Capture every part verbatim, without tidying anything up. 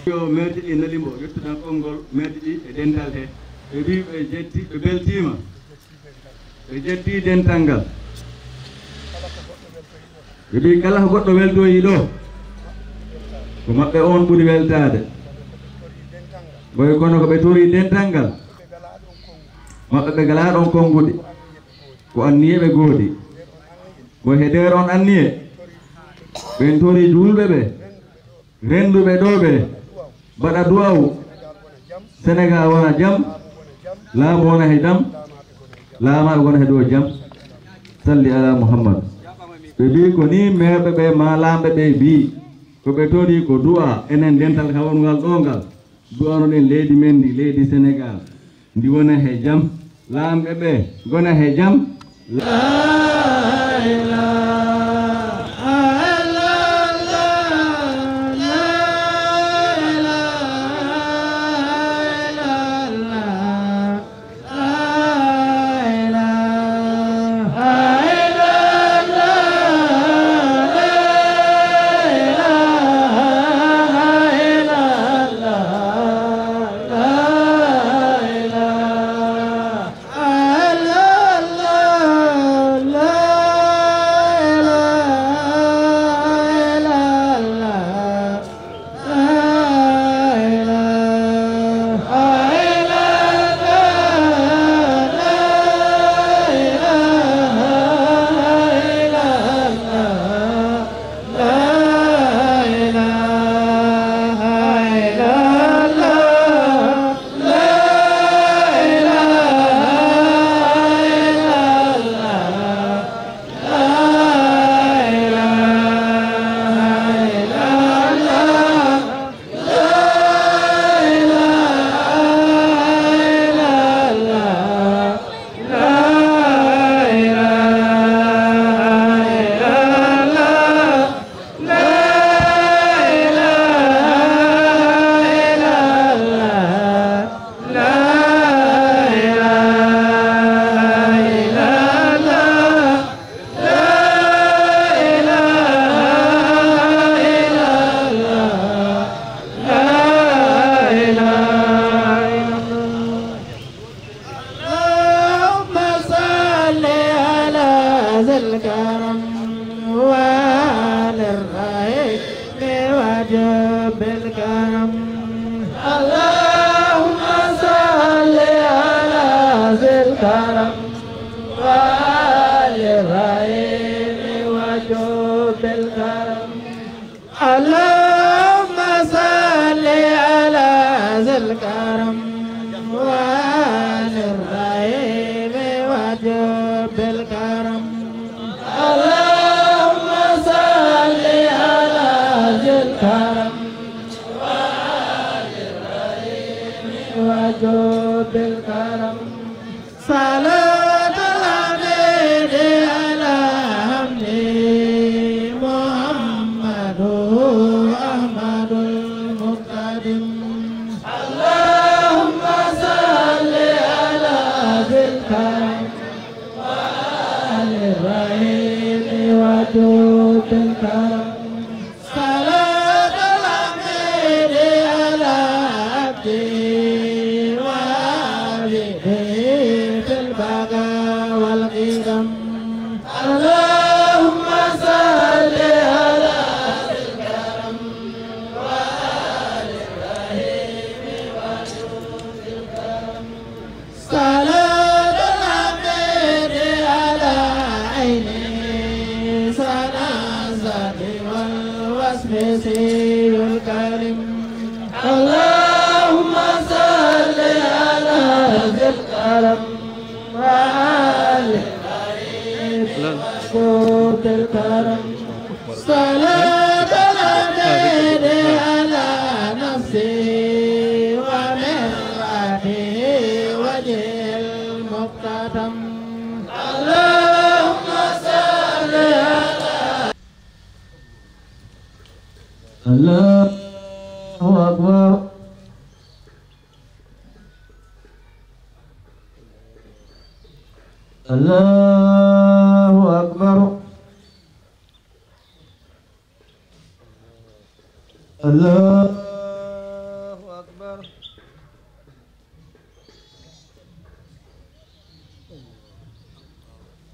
yo merdi ɗi nalimo yettuɗa konngol merdi ɗi e dental he ɓe wi ɓe jetti ɓe beltima ɓe jetti dental ngal ɓe wi kala ko goɗɗo weltoyi ɗo ko maɓɓe on ɓuri weltade boy kono ko ɓe tori dental ngal maɓɓe ɓe gala ɗon konnguɗi ko anniye ɓe goodi boy he nder on anniye ɓen tori julɓe ɓe renduɓe ɗo ɓe baɗa duwawu Sénégal wona jam laamu wona he jam laamaɓe wona he dow jam salli ala Muhammad ɓe mbi ko ni merɓe ɓe ma lamɓe ɓe mbi ko ɓe tori ko du'a enen dental hawngal ɗo ngal du'anoɗen leydi men ndi leydi Sénégal ndi wona he jam lamɓe ɓe gona he jam Allahu Akbar. Allahu Akbar. Allahu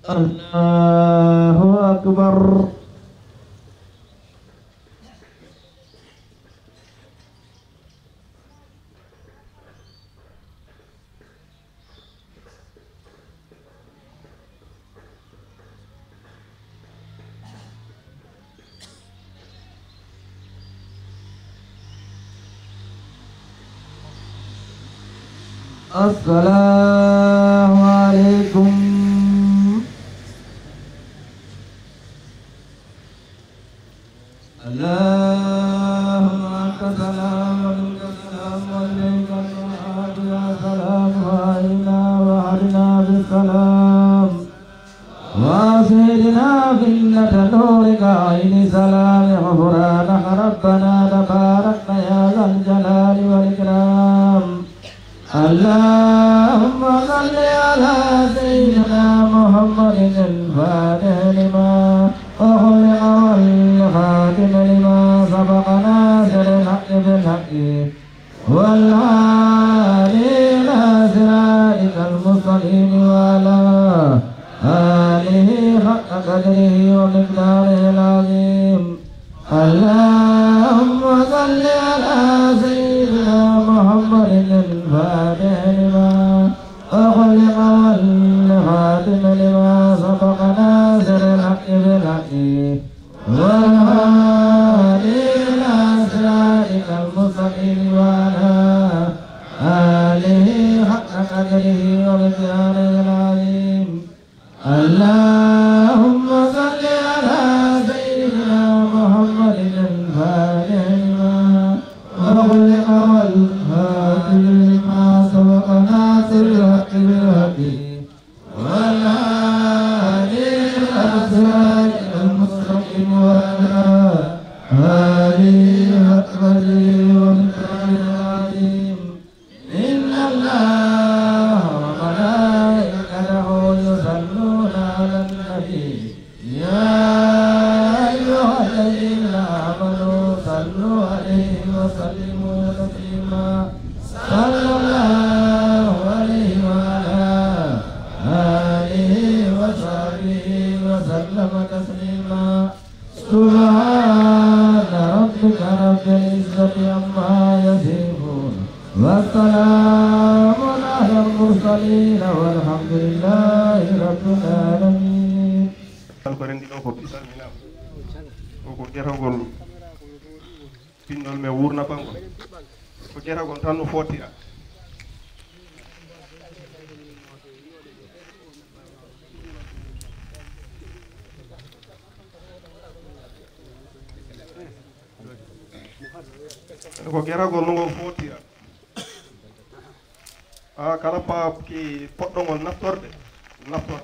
Allahu Akbar. Assalamualaikum. Allahumma anta salam wa minka salam wa ilayka al-ma'ad ya salam wa inna wa hadina bisalam wa sayyidina binnata nurika aini salam ya ghufranaka rabbana tabarakna ya zal jalali wal ikram. Allahumma salli ala sayyidina Muhammadin al-fatih lima ughliqa wal khatim lima sabaqa nasiril haqqi bil haqqi wal hadi ila siratikal mustaqim wa ala alihi haqqa qadrihi wa miqdarihil azim. Allahumma salli ala sayyidina Muhammadin al-fatih lima ughliqa wal khatim lima sabaqa nasiril haqqi bil haqqi wal hadi ila siratikal mustaqim wa ala alihi haqqa qadrihi wa miqdarihil azim. Allahumma salli ala sayyidina Muhammadin al-fatih lima ughliqa wal khatim lima sabaqa nasiril haqqi bil haqqi wal hadi ila siratikal mustaqim wa ala alihi haqqa qadrihi wa miqdarihil azim. Inna Allaha wa malaikatahu yusalluna 'alan nabi ya ayyuhalladzina amanu sallu 'alaihi wa sallimu taslima. Sallallahu alaihi wa ala alihi wa sahbihi wa sallama taslima. Subhana rabbika rabbil izzati amma yasifun wa salamun alal mursalin walhamdulillahi rabbil alamin. Ko rendi ɗo ko bisalminama o ko ƴetagol pinnol me wurna bangol ko ƴetagol tan no fotira. ko ƴetagol no ngo fotira a kala pa ki poɗɗogol naftorde naftorde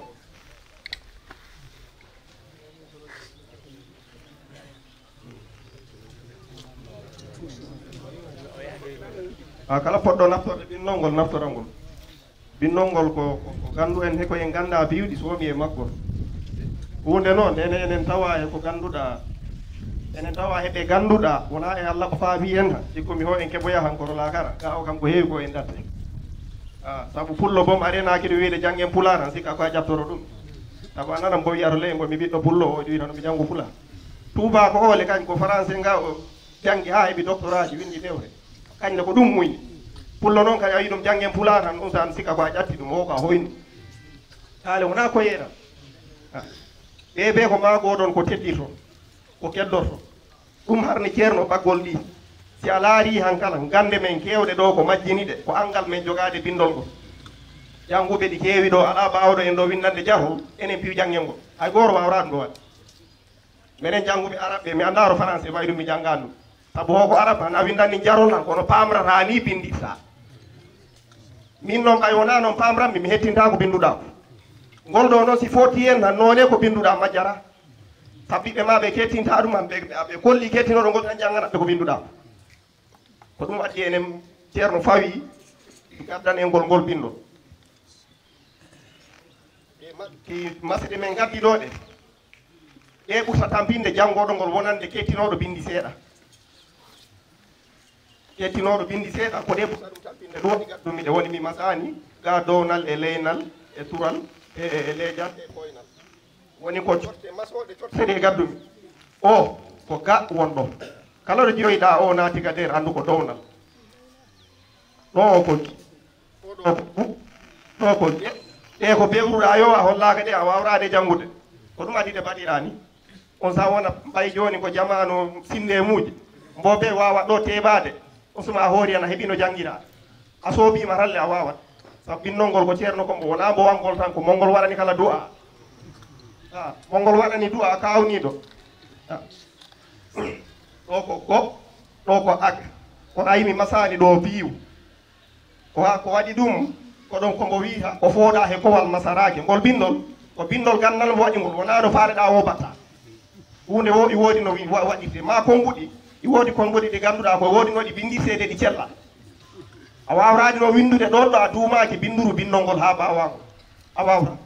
a kala poɗɗo naftorde ɓinnol ngol naftora ngol ɓinnol ngol ko ko gandu en he koyen ganda biwɗi somi e maggol hunde noon ene enen tawa e ko ganduɗa enen tawa heɓe ganduɗa wona e Allah ko faami en ha jikkomi ho en keɓoya hankoro lakara ga o kam ko heewi ko en datte a saabu pullo boom arenaki ɗo wiide janggen pula tan sikka ko a ƴattoro ɗum saabu a nanan bo wiyata ley mbo mi ɓiɗɗo pullo o ƴuwi tan mi janggo pula tuba ko ole kañ ko français nga o jangi ha heeɓi doctorat ji windi fewre kañne ko ɗum muyni pullo noon kañ a wi ɗum janggen pula tan ɗum tan sikka ko a ƴatti ɗum o ka hoyni haale wona ko yeeɗa ɓe ɓe ko magoɗon ko teddirton ko keddorto ɗum harni ceerno ɓaggol ɗi si a laari han kala gande men kewɗe ɗo ko majjini ɗe ko angal men jogade bindol ngol janguɓe ɗi keewi ɗo ala bawɗo en ɗo windande jarol enen piwi janggel ngol hay goto wawrata ɗum ɗo waɗ minen janguɓe arabe mi andaro français wayi ɗum mi janggani ɗum saabu hoko arabe tan a windani jarol tan kono pamrata ni bindita min noon ɓay wona noon pamranmi mi hettinta ko binduɗa ko ngol ɗo noon si foti en tan none ko binduɗa majjara sabbiɓe ma ɓe kettinta ɗum han ɓe kolli kettinoɗo ngol tan jangganaɓe ko binduɗa ko ɗum addi enen ceerno fawi gaddan en ngol ngol bindol ki masɗe men gaddiɗo ɗe ɗe ɓursata binde janggoɗo ngol wonande kettinoɗo bindi seeɗa kettinoɗo bindi seeɗa ko ɗe ɓurta ɗum tan binde ɗo ɗi gaddumi ɗe woni mi masani ga downal e leynal e tural e leejal e koynal woni ko cotte masoɗe cottede gaddumi o ko ga wonɗo kala ɗo ƴoyɗa o naati ga nder anndu ko downal ɗo o ko ɗo ko bu ɗo ko ƴe ɗe ko bewruɗa yo a hollaka ɗe a wawrade janngude ko ɗum adi ɗe mbaɗiɗa ni on sa wona ɓay joni ko jamanu sinde muji mboɓe wawa ɗo teɓade on suma a hoori an a heeɓino jangguira a soobima ralle a wawat sabu ɓinnol ngol ko ceerno kombo wona mbowangol tan ko mongol waɗani kala du'a a mongol waɗani du'a kawniɗo ɗo ko go ɗo ko ag kono a yimi masani ɗo biiw ko ko waɗi ɗum ko ɗon kombo wiita ko fooɗa he kowal masarake ngol bindol ko bindol gandal mo waɗi ngol wona no faareɗa o batta hunde wo i woodi no waɗirte ma konguɗi i woodi konguɗi ɗi ganduɗa ko woodi no ɗi bindirtede ɗi cella a wawrade no windude ɗon ɗo a duumaki binduru bindol ngol ha bawago a wawra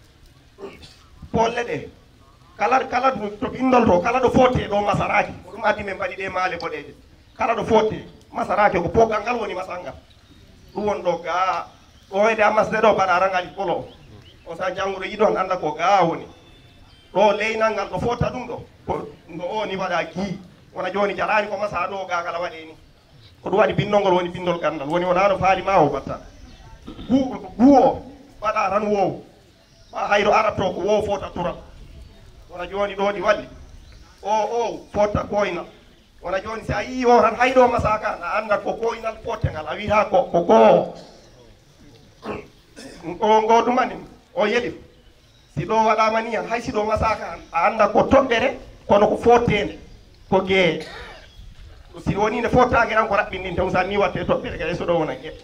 polle ɗe kala kala to bindol to kala ɗo fotte ɗo masaraki ko ɗum addi men mbaɗi ɗe maale boɗeje kala ɗo fotte masaraki ko pogal ngal woni masangal ɗum won ɗo ga ɗo wede a masde ɗo mbaɗa rangali ɓolo o sa jannguɗo yiɗon anda ko ga woni ɗo leynal ngal ɗo fotta ɗum ɗo ko no o ni waɗa gi wona joni jarani ko masa ɗo ga kala waɗe ni ko ɗum waɗi bindol ngol woni bindol gandal woni wona no faali ma o batta gu gu o waɗa tan wow ma hayro arabto ko wow fota tura wona joni ɗo ɗi waɗi o o fota koynal wona joni si a yi o tan hayɗo masaka a andat ko koynal fottegal a wiyata ko ko goo o ngo ɗumani o yeɗim si ɗo waɗama ni han hay si ɗo masaka a anda ko toɓɓere kono ko fottede ko guee si woni nde fottake tan ko raɓɓindin taw sa ni watte toɓɓere kay so ɗo wona guee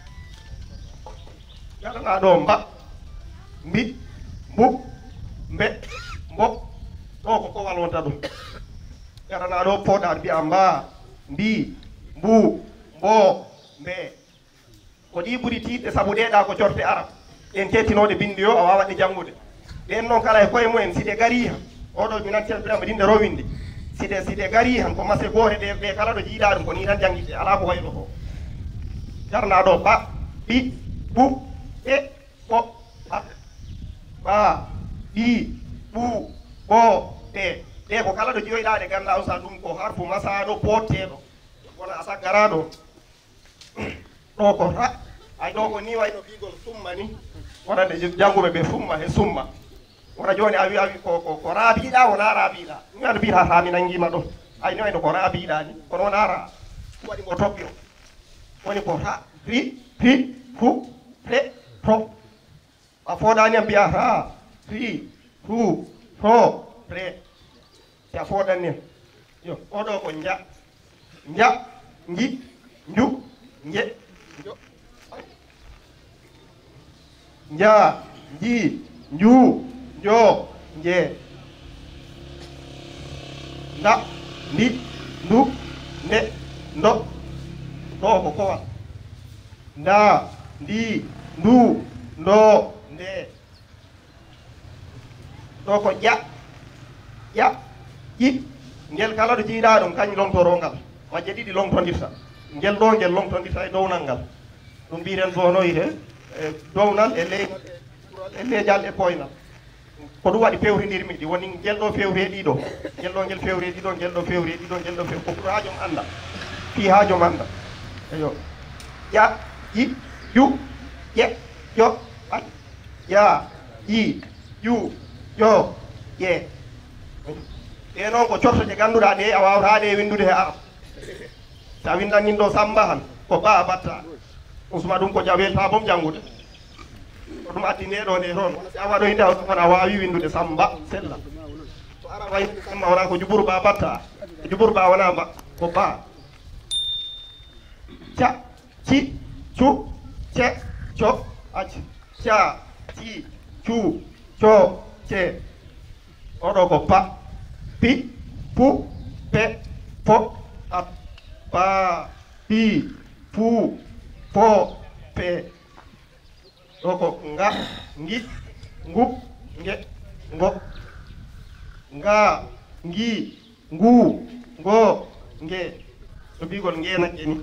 gaɗana ɗo mba mbi mbub mbe mbo ɗo ko kowal wonta ɗum gaɗana ɗo poɗa mbiya mba mbi mbu mbo mbe ko ɗi ɓuri tiɗɗe saabu ɗeɗa ko corte arab ɗen kettinoɗe bindi yo a wawaɗe janngude ɗen noon kala e koye mumen si ɗe gari han oɗo mi nanti birama ɗin ɗe rowinde si ɗe si ɗe gari han ko mase gote ɗe ɓe kala ɗo jiiɗa ɗum ko ni tan jangguiɗe ala ko wayno ko jarna ɗo ba ɓi bu ɓe ɓo ba ba ɓi ɓu ɓo ɓe ɗe ko kala ɗo joyiɗa ɗe ganda on sa ɗum ko harfu masaɗo potteɗo wona a saggaraɗo ɗo ko ra ay ɗo ko ni wayno ɓigol summa ni wona nde jannguɓe ɓe summa he summa wona joni a wi a wi ko ko raabiɗa wona raabiɗa ɗum aɗa mbiyata ta mi nanguima ɗon ay ni wayno ko raabiɗa ni kono wona ra waɗi mo toɓɓi o woni ko ra ri ri fu re to a foɗani a mbiya ra ri fu to re si a foɗan nen yo oɗo ko ja ja ji nju je ja ji nju jo je nda ndi ndu nde ndo ɗo ko kowal nda ndi ndu ndo nde ɗo ko ƴa ƴa ƴi ngel kala ɗo jiiɗa ɗum kañ lomtorongal majje ɗiɗi lomtodirta ngel ɗo ngel lomtodirta e downal ngal ɗum mbiren bonoyde e downal e ley e leejal e koynal ko ɗum waɗi pewridirmi ɗi woni ngel ɗo fewre ɗiɗo ngel ɗo ngel fewre ɗiɗo ngel ɗo fewre ɗiɗo ngel ɗo few ko pour ha joom anda fi ha joom anda eyo ƴa ƴi ƴu ƴe ƴo at ya ƴi ƴu ƴo ƴe ɗe noon ko corto je ganduɗa ɗe a wawata ɗe windude he arab sa windan nin ɗo samba han ko ba batta ɗum suma ɗum ko jawelta boom janngude ko ɗum addi nde ɗo nde toon si a waɗo hinde on a wawi windude samba sella so ara wayde samba wona ko juburu ba batta juburu ba wona ba ko ba ca ci cu ce co ac ca ci cu co ce oɗo ko pa pi pu pe po at pa pi pu po pe ɗo ko nga ngi ngup nge ngo nga ngi ngu ngo nge ɗo mbigol ngenake ni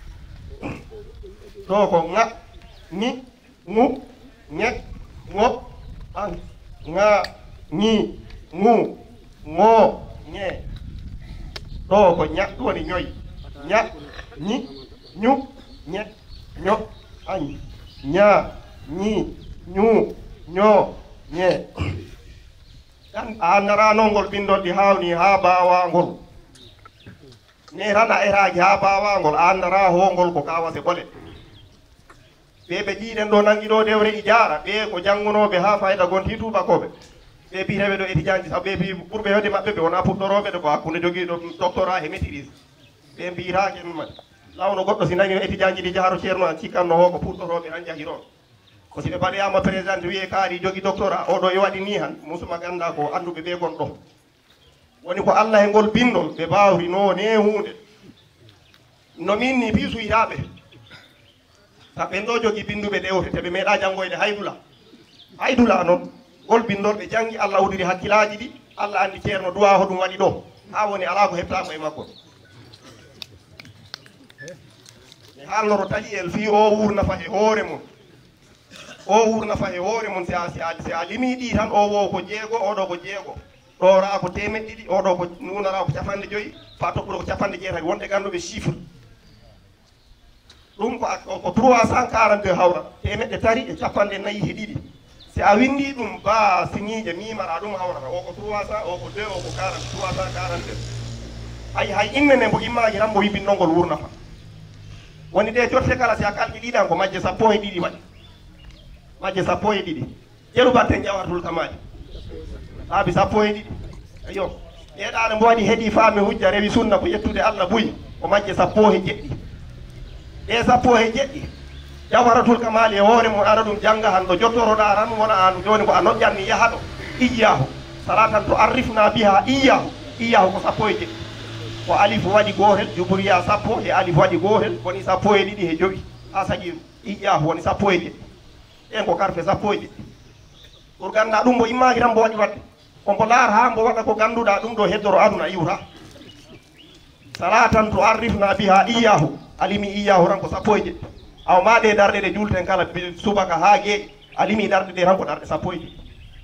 ɗo ko nga ni ngu ñe ngo an nga ñi ngu ngo ñe ɗo ko ña ɗum woni ñoy ña ñi ñu ñe ño añ ña ñi ñu ño ñe dan a naranongol ɓindol ɗi hawni ha bawangol ne rana eraji ha bawangol a andara hongol ko kawase ɓole ɓe ɓe ƴiɗen ɗo nangi ɗo dewre i jara ɓe ko janggunoɓe ha fayida gonti tubakoɓe ɓe bireɓe ɗo étudiant ji sabu ɓe bi ɓurɓe hedde mabɓe ɓe wona puɗɗoroɓe ɗo ko hakkude joguiɗo doctorat e maîtrise ɓe mbiyitake ɗum mati lawno goɗɗo si dañi étudiant ji ɗi jaharo ceerno an cikkanno ho ko puɗɗoroɓe tan jahi ɗon ko si ɓe mbaɗoyama présidente wiye kaari jogui doctorat oɗo e waɗi ni han musuma ganda ko anduɓe ɓe gon ɗo woni ko Allah e ngol bindol ɓe bawri no ne hunde no min ni piisuyitaɓe sa ɓen ɗo jogui binduɓe ɗewte teɓe meeɗa janggoyde haydula haydula noon ngol bindol ɓe jangi Allah udiri hakkillaji ɗi Allah andi ceerno duwa hoɗum waɗi ɗo ha woni ala ko heɓtako e makko mi haalnoro tali el fi o wurnafa e hoore mum o wurnafa e hoore mum si a si a si a limi ɗi tan o wo ko jeego oɗo ko jeego ɗo ra ko temeɗɗe ɗiɗi oɗo ko nunara ko capanɗe joyyi fa toɓɓuɗo ko capanɗe jeetati wonɓe ganduɓe chiffre ɗum ko ko trois cent quarante deux hawra temeɗɗe tari e capanɗe nayyi e ɗiɗi si a windi ɗum ba siñiije mimara ɗum hawrata o ko trois cent o ko deux o ko quarante trois cent quarante deux hay hay innene mbo immaji tan mbo wi bindolngol wurnafa woni ɗe jotte kala si a kalƙiɗiɗan ko majje sappo e ɗiɗi waɗi majje sappo e ɗiɗi ƴeru batte jawartul kamaji laabi sappo e ɗiɗi ayo ɗeɗane mbo waɗi heeɗi faami hujja rewi sunna ko yettude Allah buyi ko majje sappo e jeɗɗi ɗe sappo e jeɗɗi jawharatul kamali e hoore mum aɗa ɗum jangga han ɗo jottoroɗa tan wona an joni ko a noƴƴanni yaha ɗo iyahu salatan to arrifna biha iyahu iyahu ko sappo e jeɗɗi ko alif waɗi gotel jubriya sappo e alif waɗi gotel woni sappo e ɗiɗi e joyi ha saƴiru iyahu woni sappo e jeɗɗi ɗen ko karfe sappo e jeɗɗi pour ganda ɗum mbo immaki tan mbo waɗi wadde ombo laara ha mbo waɗa ko ganduɗa ɗum ɗo heddoro aduna iwta salatan to arrifna biha iyahu alimi iyahu tan ko sappo e jeɗɗi aw ma ɗe darɗe ɗe julten kala subaka ha geeƴi alimi darɗe ɗe tan ko darɗe sappo e jeɗɗi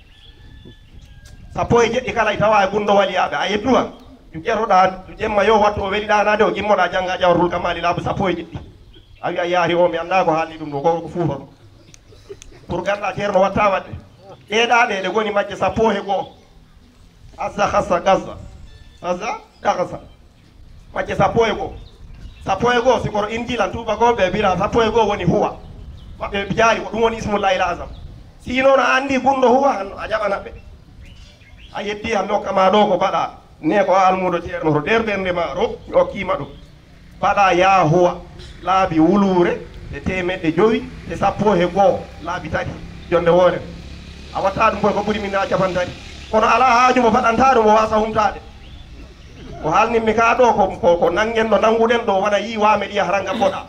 sappo e jeɗɗi kala i tawa e gunɗo waliyaɓe a yettuwa ƴeroɗa ƴemma yo wattu o weɗiɗanade o gimmoɗa jangga jawratul kamali laabi sappo e jeɗɗi a wi a yaari o mi anda ko haalni ɗum ɗo ko fuufa ɗum pour ganda ceerno watta wadde ɗeɗaɗe ɗe goni majje sappo e goho azza hassa gazza azza dagasa majje sappo e goho sappo e goho sikoto injilan tubakoɓe mbira sappo e goho woni huwa maɓɓe jaari ko ɗum woni ismullahi l asam si noon a andi gunɗo huwa han a jaɓanaɓe a yeddi han hokkama ɗo ko mbaɗa ne ko almudo ceerno to nder ɓernde ma ɗo mi hokkima ɗum mbaɗa ya huwa laabi wulure e temeɗɗe joyi e sappo e goho laabi tati jonde hoore a watta ɗum koy ko ɓuuri min na capan tati kono ala haaju mo faɗanta ɗum o wasa humtade ko haalninmi ka ɗo ko ko nangen ɗo nanguɗen ɗo wona yi wame ɗiya haranga boɗa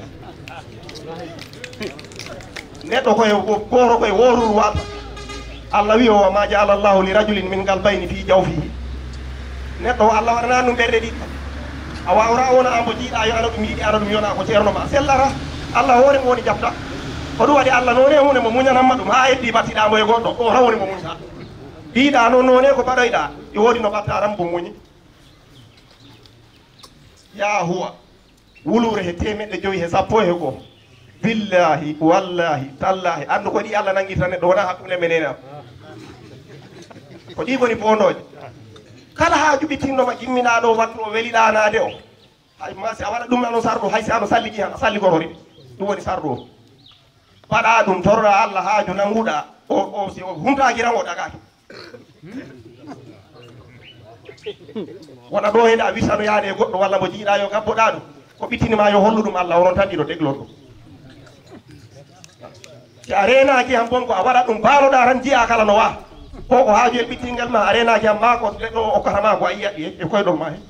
neɗɗo koye goto koye woruru wata Allah wi o wa ma jaala llahu li rajulin min galbayni fi jawfihi neɗɗo o Allah waɗana ɗum ɓerɗe ɗiɗi a wawra wona ambo jiiɗa yo ana ɗum yiiɗi ana ɗum yona ko ceerno ma sellata Allah hoore mo woni jabta ko ɗum waɗi Allah noone hunde mo muñanamma ɗum ha heddi battiɗamo e goɗɗo ɗo tan woni mo muñta mbiɗa noon noone ko mbaɗoyɗa i woodi no ɓatta tan mo muñi ya huwa wulure he temeɗɗe joyi he sappo e goho billahi wallahi tallahi andu ko ɗi Allah nanguirta neɗɗo wona hakkude menen am ko ɗi goni pondoje kala ha juɓɓitinnoma gimmina ɗo wattu o weliɗanade o hay ma si a waɗa ɗum ano sarɗo hay si ano salliji han a salli gorori ɗum woni sarɗo o paɗa ɗum torɗa Allah haaju nanguɗa o o si o humtaki tan o ɗagaki wona ɗo heɗa witano yaade e goɗɗo walla mo jiiɗa yo gabboɗa ɗum ko ɓittinima yo hollu ɗum Allah onon tan ɗiɗo deglon ɗum si a renaki han bon ko a waɗa ɗum baaloɗa tan jiya kala no wa ko ko haaju e ɓittingel ma a renaki han ma ko ɗeɗɗo okkatama ko a yiya e koyɗol ma he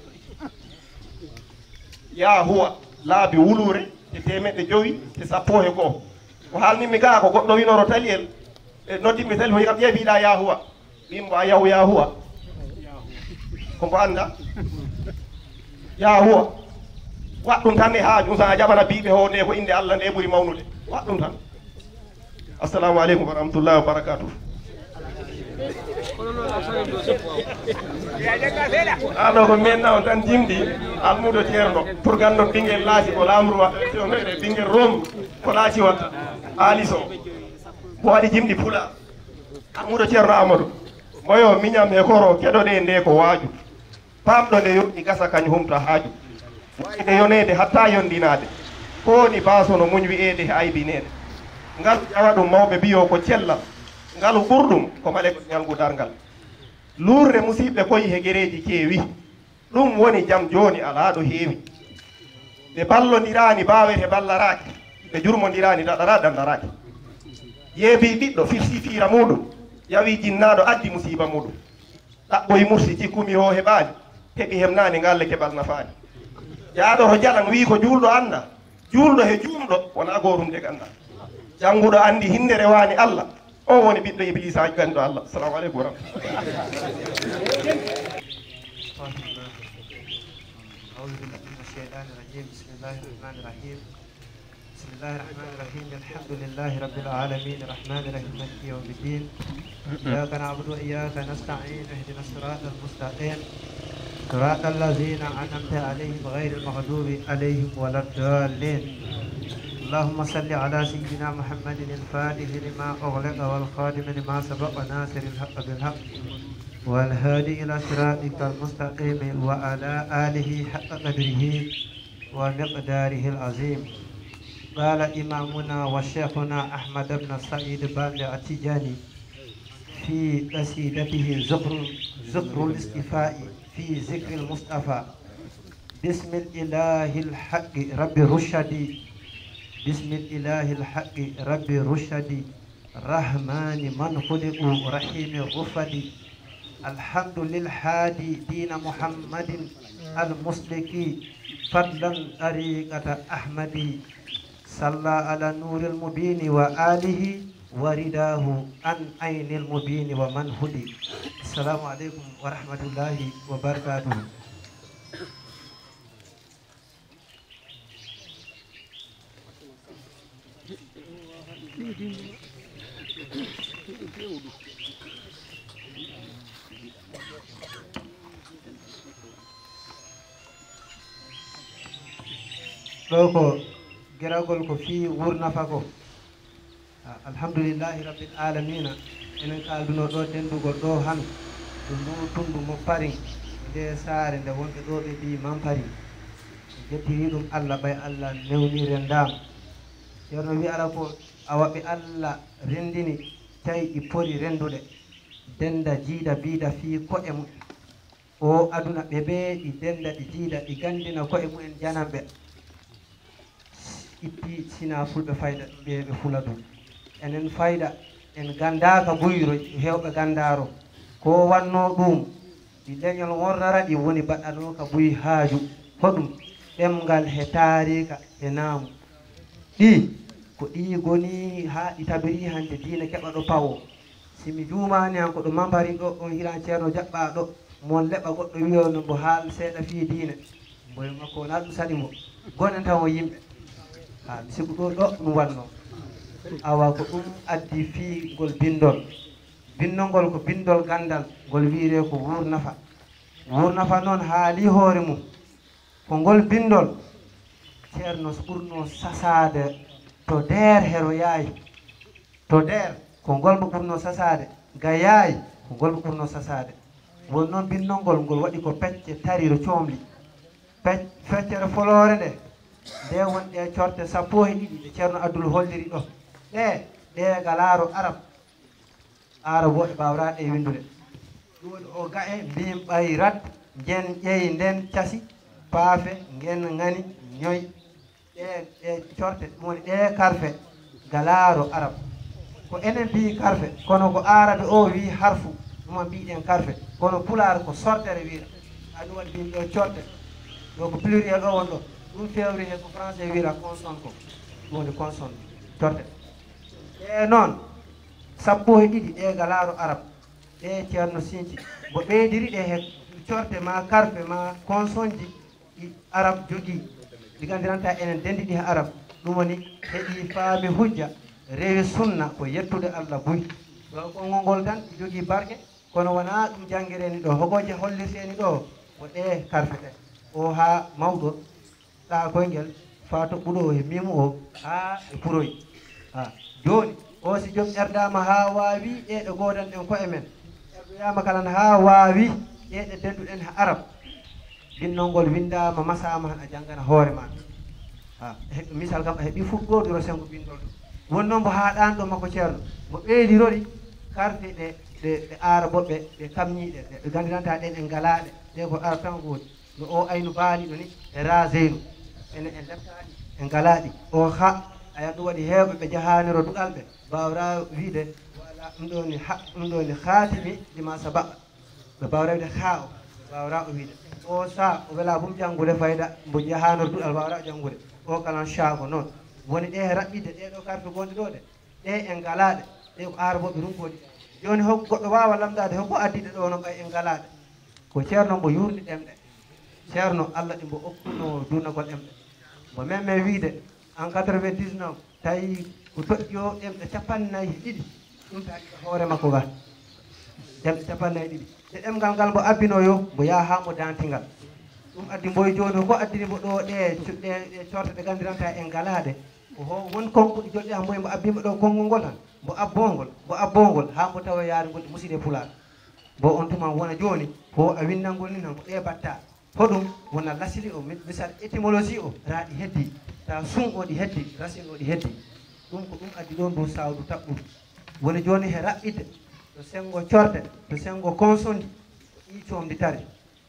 ya huwa laabi wulure e temeɗɗe joyi e sappo e goho ko haalninmi ga ko goɗɗo winoro tali el e noddinmi tali o kam ƴeebiɗa ya huwa mbimo a yahu ya huwa kombo anda ya huwa waɗ ɗum tan e haaju sa a jaɓana biɓe ho nde ko inde Allah nde ɓuuri mawnude waɗ ɗum tan assalamu aleykum wa rahmatullahi wa barakatuh aɗo ko menna on tan jimdi almudo ceerno pour gandon ɓinguel laati ko lamru waɗa ɓinguel rom ko laati watta aliso bo waɗi jimdi puula almudo ceerno amadou moyo miñam e koro keɗoɗe nde ko waaju pamɗo nde yoɗɗi gasa kañ humta haaju wayde yonede hatta yondinade ko ni basono muñ wi'ede e aybinede ngal ƴawa ɗum mawɓe mbiyo ko cellal ngal ɓurɗum ko maɗe ko ñalgu dargal lurde musidɓe koye he guereji keewi ɗum woni jaam joni ala ɗo heewi ɓe ballodirani bawete ballaraki ɓe jurmodirani ɗaɗara dandaraki yeebi ɓiɗɗo firsi fiira muɗum yawi jinnaɗo addi musiba muɗum ɗaɓɓoye mursi cikkumi o heɓani heɓi hemnani ngalle keɓal nafani jaaɗo to jalan wi ko julɗo anda julɗo he jumɗo wona gorum de ganda jannguɗo andi hinde rewani Allah on woni ɓiɗɗo iblisa ganduɗo Allah. Assalamu aleykum wa rahmatullah. أعوذ بالله من الشيطان الرجيم بسم الله الرحمن الرحيم بسم الله الرحمن الرحيم الحمد لله رب العالمين الرحمن الرحيم مالك يوم الدين إياك نعبد وإياك نستعين اهدنا الصراط المستقيم صراط الذين أنعمت عليهم غير المغضوب عليهم ولا الضالين اللهم صل على سيدنا محمد الفاتح لما أغلق والخاتم لما سبق ناصر الحق بالحق والهادي إلى صراطك المستقيم وعلى آله حق قدره ومقداره العظيم. قال إمامنا وشيخنا أحمد بن سعيد بالي التجاني في قصيدته ذكر ذكر الاصطفاء في ذكر المصطفى بسم الإله الحق رب رشدي بسم الإله الحق رب رشدي رحمن من خلق رحيم الرفدي الحمد للحادي دين محمد المسلكي فضلا طريقة أحمدي صلى على نور المبين وآله ورداه عن عين المبين ومن هدي. السلام عليكم ورحمة الله وبركاته. ɗo ko geragol ko fi wurnafa ko alhamdulillahi rabbil alamina enen kalduno ɗo dendugol ɗo han ɗo ndutundu mo parin nde saare nde wonɓe ɗo ɓe mbi mampari jettiri ɗum Allah ɓay Allah newni rendama ceerno wi ala ko awaɓe Allah rendini tawi ɗi pori rendude denda jiida biida fi ko'e mum o aduna ɓe ɓe ɗi denda ɗi jiida ɗi gandina ko'e mumen janamɓe itti sina fulɓe fayda ɓe ɓe fula ɗum enen fayda en gandaka buyro hewɓe gandaro ko wanno ɗum ɗi leñol worrara ɗi woni baɗɗano ka buyi haaju hoɗum ɗemgal he taarika e naamu ɗi ko ɗi goni ha ɗi tabiri hande diina keɓa ɗo pawo simi jumani han ko ɗo mambari ɗo on hiran ceerno jaɓɓa ɗo mon leɓa goɗɗo wiyono mbo haal seeɗa fi diine mboye makko wona ɗum saɗi mo gonen tan o yimɓe ha mi sigo ɗo ɗo ɗum wanno awa ko ɗum addi fi ngol bindol bindol ngol ko bindol gandal ngol wiire ko wurnafa wurnafa noon haali hoore mum ko ngol bindol ceerno ɓurno sasade to nder hero yaayi to nder ko ngol mo ɓurno sasade ga yaayi ko ngol mo ɓurno sasade won noon bindol ngol ngol waɗi ko pecce tariro coomli feccere folore nde nde woni ɗe corte sappo e ɗiɗi ɗe ceerno Abdoul holliri ɗo ɗe ɗe galaaro arab arab woɓe mbawra ɗe windude ɗum woni o ga e mbim ɓay rat jen ƴeyi nden casi paafe ngen ngani ñoy ɗe ɗe corte ɗum woni ɗe karfe galaaro arab ko enen mbi karfe kono ko arabe o wi harfu ɗuma mbiɗen karfe kono pulaar ko sortere wiira aɗum waɗi mbim ɗo corte ɗo ko pluriel o won ɗo ɗum fewri he ko français wiira consonne ko ɗum woni consonne corte ɗe noon sappo e ɗiɗi ɗe galaaro arab ɗe ceerno sinti mbo ɓeydiri ɗe he corte ma karfe ma consonne ji ɗi arab jogii ɗi gandiranta enen dendiɗi he arab ɗum woni heɗi faami hujja rewi sunna ko yettude Allah buy ɗo konngol ngol tan jogii barke kono wonaa ɗum janngireeni ɗo hogoje hollirteeni ɗo ko ɗe karfe ɗe o haa mawɗo ɗaa koyngel faa toɓɓuɗo e mimu o haa e puroyi ha jooni o si joom ƴerdaama haa waawi ɗeɗe goodan ɗen koye men ƴerdoyaama kala haa waawi ɗeɗe denduɗen ha arab binnol ngol windaama masaama han a janngana hoore ma ha misal kam a heɓii fuɗɗoodiro sengo bindol ɗum woni noon mbo haaɗaani ɗo makko ceerno mo ɓeydirori karde ɗe ɗe ɗe aaraboɓe ɗe kamñiiɗe ɗe nganndiranta ɗen e ngalaaɗe ɗe ko arab tan gooni no o aynu baaliɗo ni e raseynu ene e leftaaɗi e ngalaaɗi o ha aya ɗum waɗi heewɓe ɓe jahaaniro duɗal ɓe mbawra wiide wala ɗum ɗo ni ha ɗum ɗo ni haatimi lima sabaka ɓe mbawra wiide haa o mbawra o wiide o sa o wela bum janngude fayda mbo jahaaniro duɗal mbawra o janngude o kalan chaago noon woni ɗe e raɓɓide ɗeɗo karfe gonɗe ɗo ɗe ɗe e ngalaaɗe ɗe ko aaraboɓe rumkoɗi jooni hok goɗɗo waawa lamdade hokko addiɗe ɗo no ɓay e ngalaaɗe ko ceerno mbo yurni ɗemɗe ceerno allah ɗi mbo okkuno duunagol ɗemɗe mbo memme wiide en quatre-vingt-dix-neuf tawi ko toƴƴo ɗemɗe capannayyi ɗiɗi ɗum taɗi hoore makko ga ɗemɗe capannayyi ɗiɗi te ɗemgal ngal mbo abbino yo mbo yaha haa mbo dantingal ɗum addi mboye jooni ko addini mbo ɗo ɗe ɗe ɗe corte ɗe nganndiranta e ngalaaɗe ko ho won konkuɗi jolɗi ha mboye mbo abbima ɗo konngol ngol tan mbo abbongol mbo abbongol haa mbo tawa yaari ngol ɗi musidɗe pulaar bo on tuma wona jooni ho a windalngol ni tan ko ɗe batta hoɗum wona lasili o misal étymologie o raa ɗi heddi ta sun o ɗi heddi racine o ɗi heddi ɗum ko ɗum addi ɗon dow sawdu taɓɓudu woni jooni he raɓɓide to sengo corde to sengo consondi ɗi comdi tari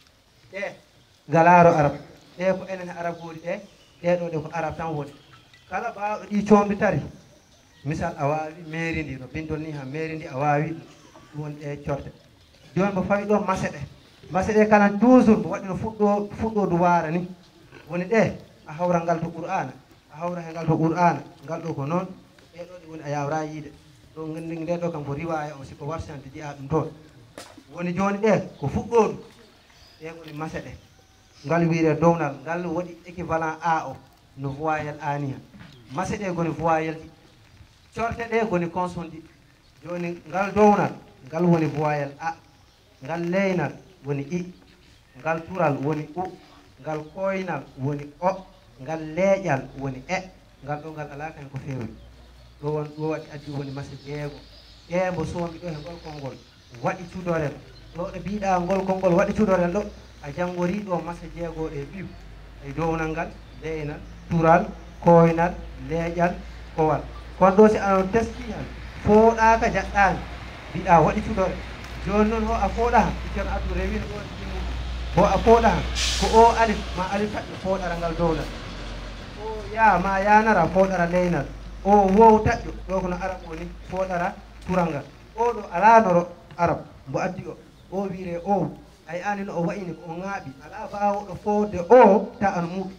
ɗe ngalaaro arab ɗe ko enen arab goori ɗe ɗeɗo ɗe ko arab tan woni kala mbawɗo ɗi comdi tari misal a waawi mairie ndi no bindol ni ha mairie ndi a waawi ɗum woni ɗe corde jooni mbo fawi ɗo mase ɗe mase ɗe kala toujours mbo waɗi no fuɗɗo fuɗɗodu waara ni woni ɗe a hawra ngal to qur'ana a hawra he ngal to qur'ana ngal ɗo ko noon ɗeɗo ɗi woni a yawra yiide ɗo nde ɗo kam ko riwaya o siko warsante jiya ɗum toon woni jooni ɗe ko fuɗɗodu ɗe woni mase ɗe ngal wiire downal ngal waɗi équivalent a o no voyel aniha mase ɗe goni voyel ɗi corte ɗe goni consonne ɗi joni ngal downal ngal woni voyel a ngal leynal woni i ngal tural woni u ngal koynal woni o ngal leeƴal woni e ngal ɗo ngal ala kan ko feewi ɗo won ɗo waɗi addi woni mase jeego ƴee mbo soombi ɗo he ngol konngol waɗi cudorel ɗo ɗo mbiɗa ngol konngol waɗi cudorel ɗo a janngori ɗo mase jeegoɗe ɓiw e downal ngal leynal tural koynal leeƴal kowal kono ɗo si a teski han fooɗaka jaɗɗani mbiɗa waɗi cudore joni noon ho a fooɗa han iccono addu rewino ɗo ɗimmu ho a fooɗa han ko o alif ma alif taƴƴo fooɗara ngal downal o ya ma yanara fooɗara leynal o wow taƴƴo ɗo kono arab o ni fooɗara tural ngal o ɗo alanoro arab mbo addi o o wiire o ay ani no o wayini ko o ŋaaɓi ala bawɗo foode o ta an muuɓi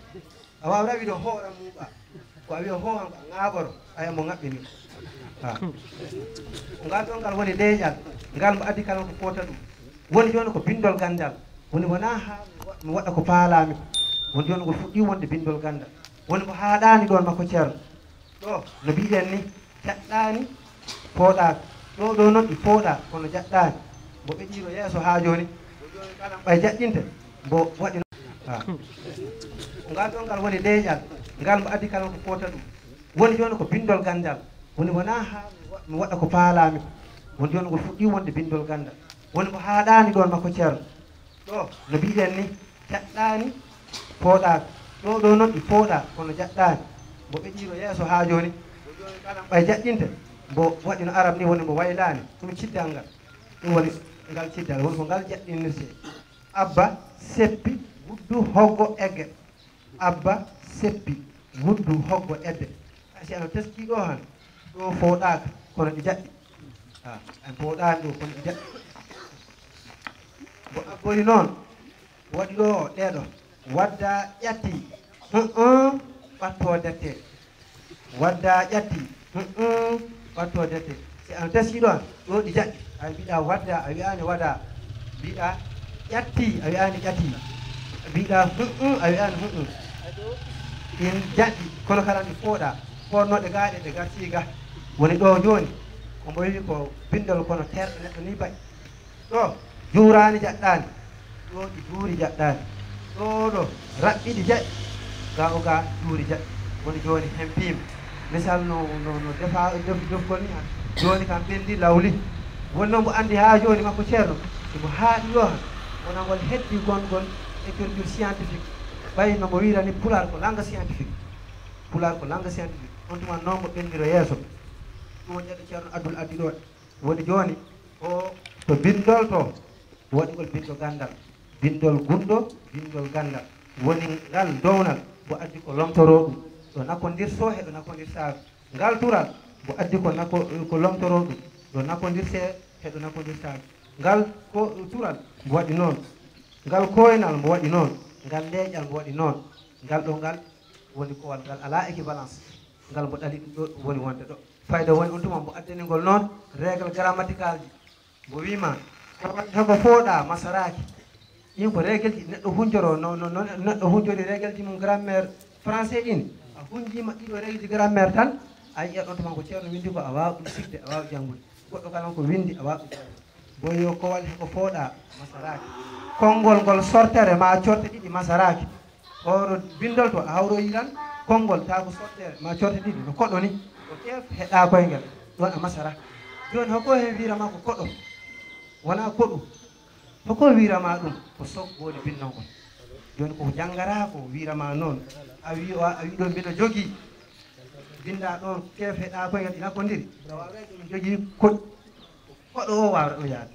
a wawra wiide hoora muuɓa ko a wiya hoan ko a ŋaaɓoro aya mo ŋaɓɓini ha ngal ɗo ngal woni leeƴal ngal mbo addi kala ko fota ɗum woni joni ko bindol gandal woni wona ha mi waɗa ko paalami woni joni ngol fuɗɗi wonde bindol gandal woni ko haaɗani ɗon makko ceerno ɗo no mbiɗen ni jaɗɗani fooɗaka ɗo ɗo noon ɗi fooɗa kono jaɗɗani mbo ɓeɗiro yeeso ha joni mo joni kalam ɓay jaɗɗinte mbo waɗi ha ngal ɗo ngal woni leeƴal ngal mbo addi kala ko fota ɗum woni joni ko bindol gandal woni wona ha mi waɗa ko paalami woni joni ngol fuɗɗi wonde bindol gandal woni ko haaɗani ɗon makko ceerno ɗo no mbiɗen ni jaɗɗani fooɗaka ɗo ɗo noon ɗi fooɗa kono jaɗɗani mbo ɓeɗiro yeeso ha joni mo joni kalam ɓay jaɗɗinte mbo waɗi no arab ni woni mbo waylani ɗum ciddal ngal ɗum woni ngal ciddal woni ko ngal jaɗɗinirte abba seppi wuddu hoggo egge abba seppi wuddu hoggo edde si ano teski ɗo han ɗo fooɗaka kono ɗi jaɗɗi a en fooɗani ɗo kono ɗi jaɗɗi mbo abbori noon waɗi ɗo ɗeɗo wadda ƴatti un ɓatto dette wadda ƴatti un ɓatto dette si ano teski ɗo han ɗo ɗi jaɗɗi a mbiɗa wadda a wiyani waɗa mbiɗa ƴatti a wiyani ƴatti mbiɗa hun a wiyani hun ɗin jaɗɗi kono kala ɗi fooɗa fonnoɗe gaaɗe ɗe garti ga woni ɗo joni ko mbo wi ko bindol kono terɗo neɗɗo ni bayi ɗo juurani jaɗɗani ɗo ɗi juuri jaɗɗani ɗo ɗo raɓɓiɗi jaɗɗi ga o ga juuri jaɗɗi woni joni hempima misal no no no defa def defgol ni han joni kam ɓendi lawli wonno mbo andi ha joni makko ceerno somo haaɗi ɗo han wona ngol heddi gongol écriture scientifique ɓayi nomo wirani pular ko langue scientifique pular ko langue scientifique on tuma noon mo ɓendiro yeeso ɗum woni ƴeɗo ceerno Abdoul addi ɗo woni joni o to bindol to waɗi ngol bindo gandal bindol gunɗo bindol gandal woni ngal downal mo addi ko lomtoro ɗum ɗo nakkodirso heɗo nakkodirsago ngal tural mo addi ko nakko ko lomtoro ɗum ɗo nakkodirse heɗo nakkodirsago ngal ko tural mo waɗi noon ngal koynal mo waɗi noon ngal leeƴal mo waɗi noon ngal ɗo ngal woni kowal ngal ala équivalence ngal mo ɗali ɗum ɗo woni wonde ɗo fayda woni on tuma mo addanigol noon règle grammatical ji mo wima heko fooɗa masaraki ɗin ko règle ji neɗɗo hunjoro no no neɗɗo hunjori règle ji mum grammaire français ɗin a hunjima ɗiɗo règle ji grammaire tan a yiya ɗon tuma ko ceerno windi ko a wawa ɗum sigde a wawa janggude goɗɗo kala ko windi a wawa ɗum bo yo kowal heko fooɗa masaraki konngol ngol sortere ma corte ɗiɗi masaraki oro bindol to a hawroyi tan konngol ta ko sortere ma corte ɗiɗi no koɗɗo ni o teef heɗa koyngel ɗon a masara joni hoko hen wirama ko koɗɗo wona koɗu hoko wirama ɗum ko soggode binnongol joni ko janggara ko wirama noon a wi a wi ɗo mbiɗo jogui binda ɗon teef heɗa koyngel ɗi nakkodiri a wawrede ɗum jogui koɗ koɗo o wawra ɗo yaade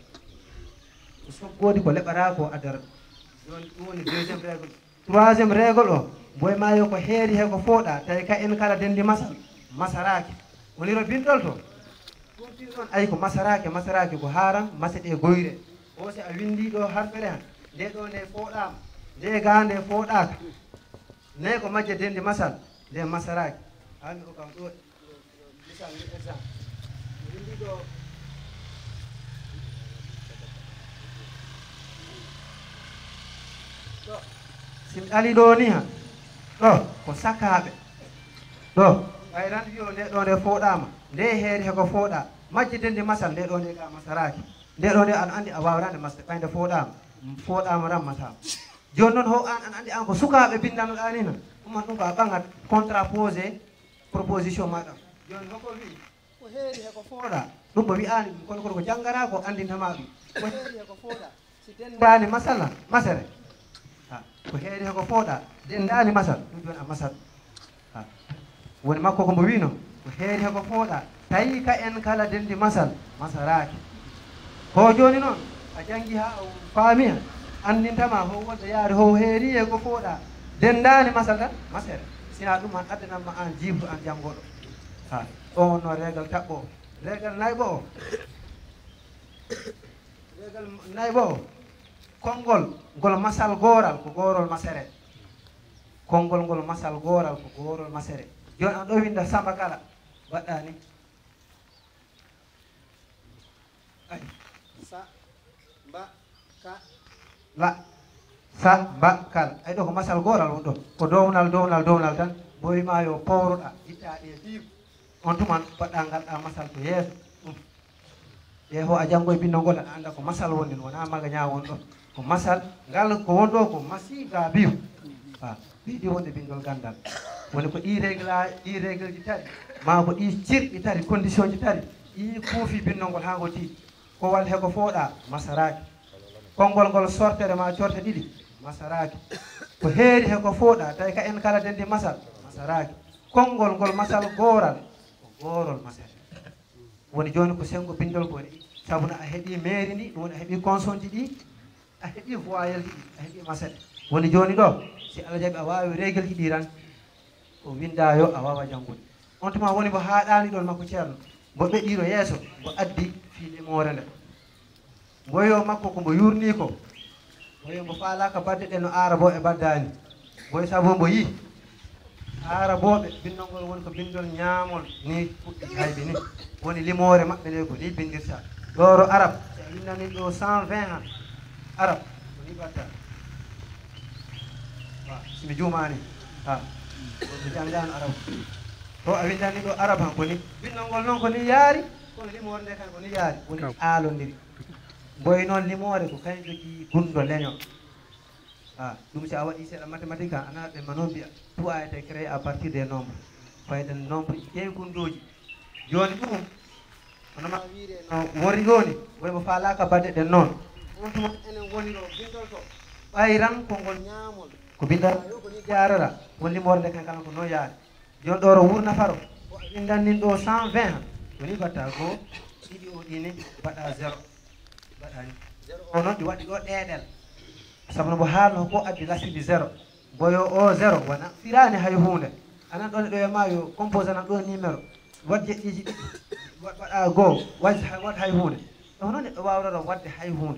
ko soggode ko leɓata ko adara joni ɗum woni deuxiéme règle troisiéme règle o boy mayo ko heeri he ko fooɗa tawi ka en kala dendi masal masaraki woniro bindol to ɗum ɗon ayi ko masaraki masaraki ko haran maseɗe goyre o si a windi ɗo harfere han nde ɗo nde fooɗama nde ga nde fooɗaka nayi ko majje dendi masal nde masaraki hami o kam ɗo misal ni exemple windi ɗo ɗo sim ɗali ɗo ni ha ɗo ko sakaɓe ɗo ɓay tan wiyo nde ɗo nde fooɗama nde heeri heko fooɗa majji dendi masal nde ɗo nde ga masaraki nde ɗo nde aɗa andi a wawrande masde ɓayde fooɗama fooɗama rammatama joni noon ho an an andi an ko sukaɓe bindanoɗa ni na ɗumman ɗum ko a ɓagat contraposé proposition maɗa joni hoko wi ko heeri heko fooɗa ɗum mo wiyani ɗum kono kono ko janggata ko andintama ɗum ko heeri heko fooɗa si dendani masala masere ko heeri heko fooɗa dendani masal ɗum joni a masal ha woni makko kombo wino ko heeri heko fooɗa tawi ka en kala dendi masal masaraki ho joni noon a jangi ha o faami ha andintama ho wonde yaade ho heeri e ko fooɗa dendani masal tan masere sina ɗum an addananma an jibdu an jangoɗo ha o wonno régal taɓɓo o régal nayɓo o régal nayɓo o konngol ngol masal goral ko gorol masere konngol ngol masal goral ko gorol masere joni an ɗo winda samba kala waɗɗa ni ay sa mba ka la sa mba kala ay ɗo ko masal goral won ɗo ko downal downal downal tan bo wima yo powroɗa itta ɗe biiru on tuman baɗɗa ngalɗa masal to yeeso ɗum ƴe ho a janggoye bindol aɗa anda ko masal woni wona magaña won ɗon ko masal ngal ko won ɗo ko masiga biu ha ɓeydi wonde bindol gandal woni ko ɗi règle ɗi règle ji tati ma ko ɗi cirɗi tati condition ji tati ɗi kuufi bindol ngol ha ngol tiiɗi ko wal heko fooɗa masaraki konngol ngol sortere ma corte ɗiɗi masaraki ko heeri heko fooɗa tawi ka en kala dendi masal masaraki konngol ngol masal goral ko gorol masal woni joni ko sengo bindol ko woni sabuna a heeɓi mairie ndi ɗum woni a heeɓi consonne ɗi a heeɓi voyelle ji ɗi a heeɓi masal woni joni ɗo si Allah jaaɓi a wawi règle ji ɗi tan ko winda yo a wawa janggude on tuma woni mo haɗani ɗon makko ceerno mbo ɓeɗiro yeeso mbo addi fiiɗe moore nde mboyo makko ko mbo yurni ko mboyo mbo faalaka badde ɗe no arabo e baddani mboyo saabu mbo yi araboɓe bindol ngol woni ko bindol ñaamol ni fuɗɗi hayɓe ni woni limore maɓɓe nde ko ni bindirta ɗoro arabe si a windani ɗo cent vingt han arabe ko ni batta simi jumani ha mi janggano arabe to a windani ɗo arabe han ko ni bindol ngol noon ko ni yaari kono limore nde kan ko ni yaari woni aalondiri boy noon limore ko kañ jogi gundo leñol ah ɗum si a waɗi seeɗa mathématique a anaa ɓe manon mbiya tout a été créé à partir des nombres fayden nombre ƴeewi gundoji joni ɗum honoma wiire no wori ɗo ni woymo faalaka badde ɗen noon on tuma enen woni ɗo bindol to ɓayran kongol ñaamol ko bindal yo ko ni jarara won limore nde kan kala ko no yaari joni ɗo ro wurna faro ko windannin ɗo cent vingt han woni batta goo ɗiɗi o ɗini mbaɗa zéro mbaɗani zéro o noon ɗi waɗi ɗo ɗeeɗel sabu no mo haalno ko addi lasidi zéro boyo o zéro wona firani hay hunde anan ɗon ɗo e ma yo composé nan ɗo numéro wat jeɗɗiji ɗiɗi waɗa goo wat wat hay hunde ɗo noon neɗɗo wawrata wadde hay hunde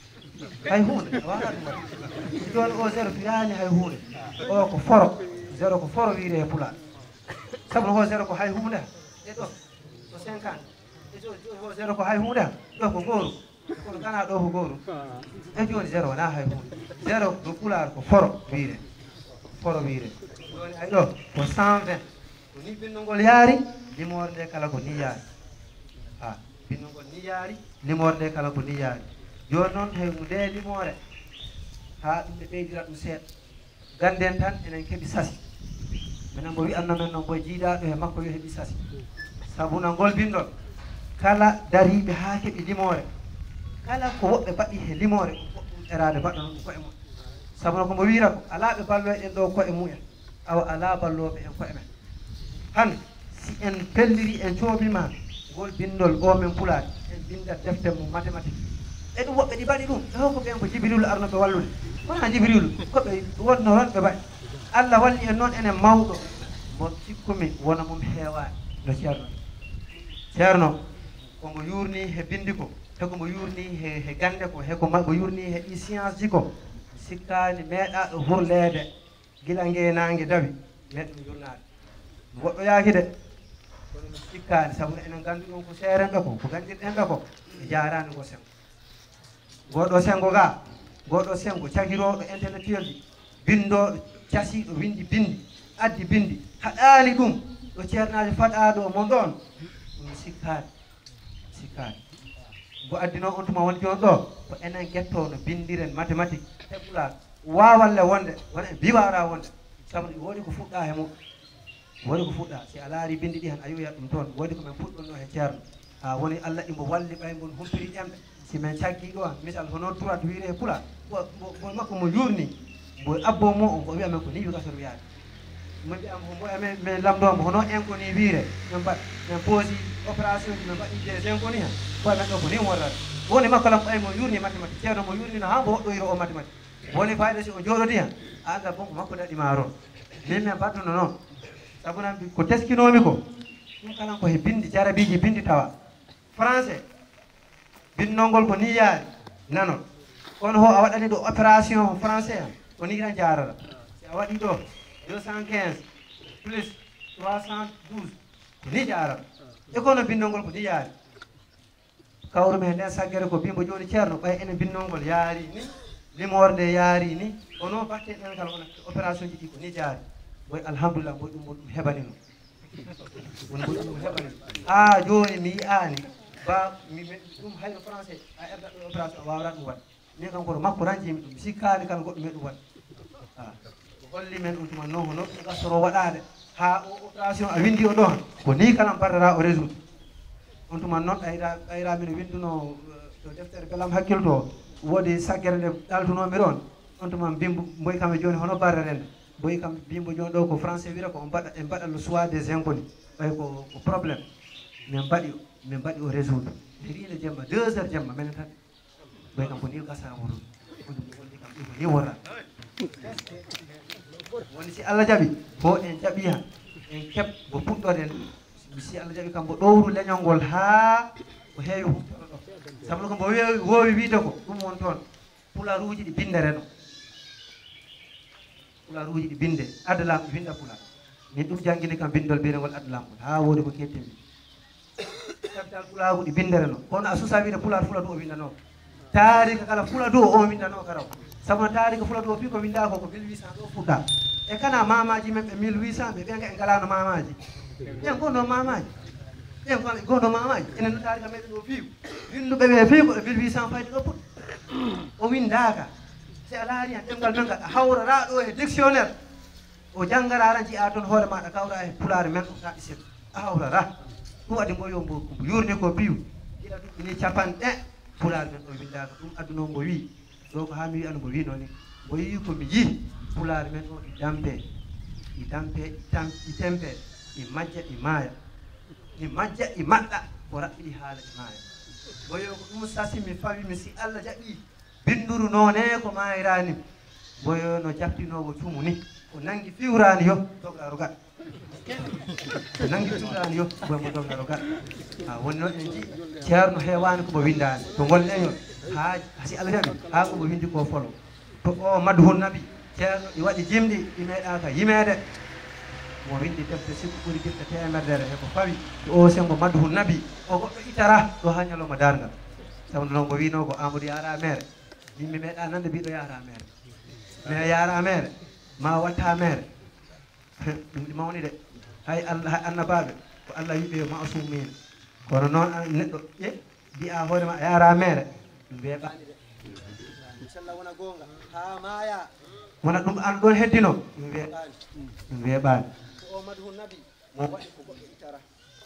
hay hunde a wawata ɗum waɗde joni o zéro firani hay hunde o ko foro zéro ko foro wiire e pulaar sabu no ho zéro ko hay hunde e ɗo ko cinquante e joni ho zéro ko hay hunde ɗo ko gooru kono gana ɗo ko gooru e joni zéro wona hay hunde zéro ɗo pulaar ko foro wiire foro wiire joni ay ɗo ko cent vingt ko ni bindugol yaari limore nde kala ko ni yaari ha bindugol ni yaari limore nde kala ko ni yaari joni noon hay nde limore ha ɗum ɓe ɓeydira ɗum seeɗa ganden tan enen keeɓi sasi minen mo wi'anno men noon boye jiiɗaɗo e makko yo heeɓi sasi sabu no ngol bindol kala dariɓe ha keeɓi limore kala ko woɓɓe mbaɗi he limore ko ɗum erade mbaɗɗo noon ɗum koye mum sabu no komo wiira ko ala ɓe ballo eɗen ɗo koye mumen awa ala balloɓe en koye men han si en pelliri en coobima ngol bindol o men pulaade en bindat defte mum mathématique e ɗum woɓɓe ɗi mbaɗi ɗum e hokko ɓen ko jibrilu arnoɓe wallude wona jibrilu koɓe wonno ron ɓe mbaɗi allah walli en noon enen mawɗo mo cikkumi wona mum heewani no ceerno ceerno komo yurni he bindi ko hekomo yurni he he gande ko heko mo yurni he ɗi science ji ko sikkani meeɗa ɗo hurlede gila ngenangue dawi meɗɗo yurnade goɗɗo yaaki de kono mi sikkani saabu enen gandu ɗum ko seerenɓe ko ko gandirɗenɓe ko e jarani go sengo goɗɗo sengo ga goɗɗo sengo cagiroɗo intellectuel ji bindoɗo casiɗo windi bindi addi bindi haɗani ɗum ɗo ceernaji faɗaɗo mon ɗon ɗum sikkani sikkani go addi noon on tuma woni joni ɗo ko enen guettono bindiren mathématique heɓɓula wawalle wonde wona e mbiwara wonde sabu woodi ko fuɗɗa he mum woodi ko fuɗɗa si a laari bindi ɗi han a yiwoyat ɗum toon woodi ko men puɗɗonno he ceerno ha woni allah ɗimbo walli ɓay mon humpiri ƴemɗe si min caggi ɗo han misal hono droite wiire e pula mo makko mo yurni mbo abbo mo on ko wiya men ko ni wigator wiyaade mo mbiyam ko mboya men min lamdomo hono en ko ni wiire min mbaɗ min poosi opération ji min mbaɗi des inconnus han ɓoya men ɗo ko ni worrata woni makko lam ɓay mo yurni mathématique ceerno mo yurnino ha mbo woɗɗoyiro o mathématique woni fayda si o jooɗodi han a anda bon ko makko daɗima ron min min mbattuno noon sabu nan ko teskinomi ko ɗum kalan ko he bindi jarabiji bindi tawa français bindnolngol ko ni yaari nanon kono ho a waɗani ɗo opération français han ko ni tan jarata si a waɗi ɗo deux cent quinze plus trois cent douze ko ni jarata e kono bindnolngol ko ni yaari kawrumi he nden saggere ko bimbo joni ceerno ɓay ene bindnolngol yaari ni limore nde yaari ni ono batte ɗen kala wona opération ji ɗi ko ni jaari boy alhamdulillah boy ɗum ɗum heɓani no woni boy ɗum heɓani ha joni mi yiyani ba mi ɗum hayno français a erda ɗo opération a wawata ɗum waɗ min kam koto makko tan jimi ɗum sikkani kala goɗɗo men ɗum waɗ a holli men ɗum tuma noon hono ɗum gastoro waɗade ha o opération a windi o ɗo han ko ni kala mbaddata o résoudre on tuma noon ɗayra ɗayra mino winduno to deftere belam hakkille to woodi saggere nde ɗaltunomi ɗon on tuma bimbo boy kam e joni hono barre rende boy kam bimbo joni ɗo ko français wiyata ko mbaɗa e mbaɗa le choix des inconnus ɓay ko ko probléme min mbaɗi min mbaɗi o résoudre riile jemma deux heures jemma minen tan boy kam ko ni gasa wuro ɗum wolli kam ɗi ko ni worra woni si allah jaaɓi fo en jaaɓi han en keɓ mo puɗɗoɗen si allah jaaɓi kam mbo ɗowru leñol ngol ha ko heewi humtoɗo ɗo sabu ko mbo wowi wiide ko ɗum won toon pular uji ɗi bindere no pular uji ɗi binde adalam ɗi winda pular min ɗum janggini kam bindol mbiyetengol adalamgol ha woodi ko kettimi capital pulagu ɗi bindere no kono a susa wiide pular fula du o windano taarika kala fula du o windano karaw sabu no taarika fula du o fi ko winda ko ko mille huit cent ɗo fuɗɗa e kana mamaji men ɓe mille huit cent ɓe ɓenga e ngalano mamaji ɓen gonno mamaji ɓen kamɓe gono mamaji enen no taari ka meɗen o fiiw winduɓe ɓe feewi koɓe mille huit cent fayde ɗo puɗɗo o windaka si a laari hen ɗemgal men ngal a hawrata ɗo e dictionnaire o janngara aran jiya toon hoore maɗa kawra e pulaare men ɗum taɗi sen a hawrata ɗum waɗi mbo yo mbo yurni ko piiw ɗiɗa ɗuɓɓi ni capanɗe pulaare men ɗo windaka ɗum adduno mbo wi ɗo ko ha mi wi anu mbo wi noon ni mbo yi ko mi yii pulaare men ɗo ɗi dampe ɗi dampe ɗi tempe ɗi majja ɗi maaya ɗi majja ɗi maɗɗa ko raɓɓiɗi haala ɗi maaya boyo ko ɗum sasi mi fawi mi si Allah jaɓi binduru noone ko mayirani boyo no jaɓtinowo cumu ni ko nangi fiwrani yo dogɗaro gaɗa ko nangi fiwrani yo boy mo dogɗaro gaɗa ha woni noon en ji ceerno hewani komo windani to gollen yo ha si Allah jaɓi ha komo windi ko folo to o madhun nabi ceerno ɗi waɗi jimɗi ɗi meeɗa ka yimede mo windi defte sikku ɓuuri defte temedere eko fawi to o sengo madhun nabi o goɗɗo itara ɗo ha ñalawma dargal sabu noon mo wino ko Amadou yara mere yimɓe meeɗa nande mbiɗo yara mere mais yara mere ma watta mere ɗum ɗi mawni de hay Allah hay annabaɓe ko Allah yiɓe yo masumina kono noon neɗɗo ƴe mbiya hoorema a yara mere ɗum weeɓani de inchallah wona gonga ha maya wona ɗum an ɗon heddino ɗum weeɓani ɗum weeɓani o madhun nabi mo waɗi ko goɗɗo itara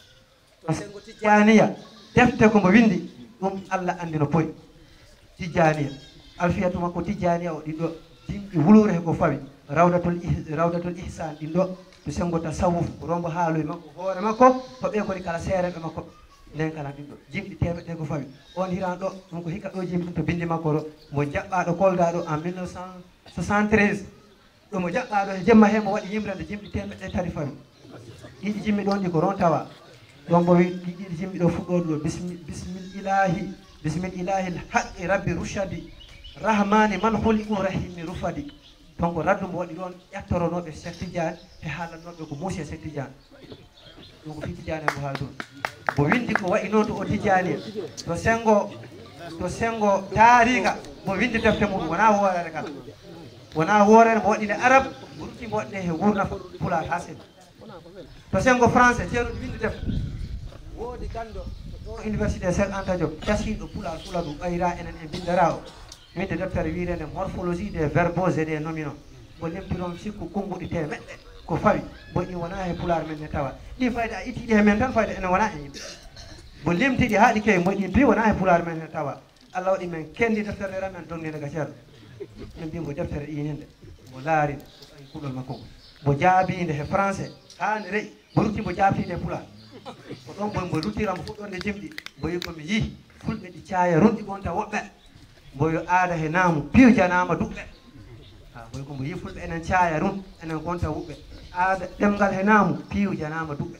to sengo tijjaniya defte komo windi ɗum Allah andi no poyi tijjaniya alfiyatu makko tijjaniya o ɗin ɗo dimɓe wulure heko fawi rawdatul rawdatul ihsan ɗin ɗo to sengo tasawuf rombo haaloye makko hoore makko to ɓe kodi kala seereɓe makko nden kala ɗin ɗo jimɗi temeɗe ko fawi on hiran ɗo ɗum ko hikka ɗo jimɗi ɗum to bindi makko ɗo mo jaɓɓaɗo koldaɗo en mille neuf cent soixante-treize ɗo mo jaɓɓaɗo e jemma he mo waɗi yimrede jimɗi temeɗe tati fawi ɗiɗi jimmi ɗon ɗi ko rontawa ɗon bo wi ɗiɗi jimmi ɗo fuɗɗoɗo ɗo bismillahi bismillahi l haqqi rabbi rushadi rahmani man huliqu rahimi rufadi donc raddu mo waɗi ɗon ƴattoronoɓe Cheikh Tidiane e haalannoɓe ko Moussa Cheikh Tidiane ɗum ko fi Tidiane mo haal ɗon mo windi ko wayi noon to o Tidiane to sengo to sengo taariga mo windi defte mum wona hoorere kala wona hoorere mo waɗine arab mo rutti mo waɗine he wurna pulaar ha sen to sengo français ceerno windi defte woodi ganndo ɗo université Cheikh Anta Diop casiɗo pulaar fula ɗum ɓayra enen e bindara o winde deftere wirende morphologie des verbes et des nominaux mo lemtiron sikku konnguɗi temeɗɗe ko fawi bo ɗi wona he pulaar men ne tawa ɗi fayde a ittiɗi he men tan fayde ene wona e yimɓe mo limtiɗi haaɗi kay mo ɗi mbi wona he pulaar men ne tawa Allah waɗi men kendi deftere ra men donnede ga ceerno min mbi mo deftere ɗininde mo laari ay kuɗol makko mo jaabinde he français haani reyi mo rutti mo jaabtide pulaar ko ɗon boy mo ruttira mo fuɗɗonde jimɗi mboyi komi yii fulɓe ɗi caaya runɗi gonta woɓɓe mboyo aada he naamu piwjanama duɓɓe ha boy ko mbo yi fulɓe enen caaya rum enen gonta wuɓɓe aada ɗemgal he naamu piwjanama duɓɓe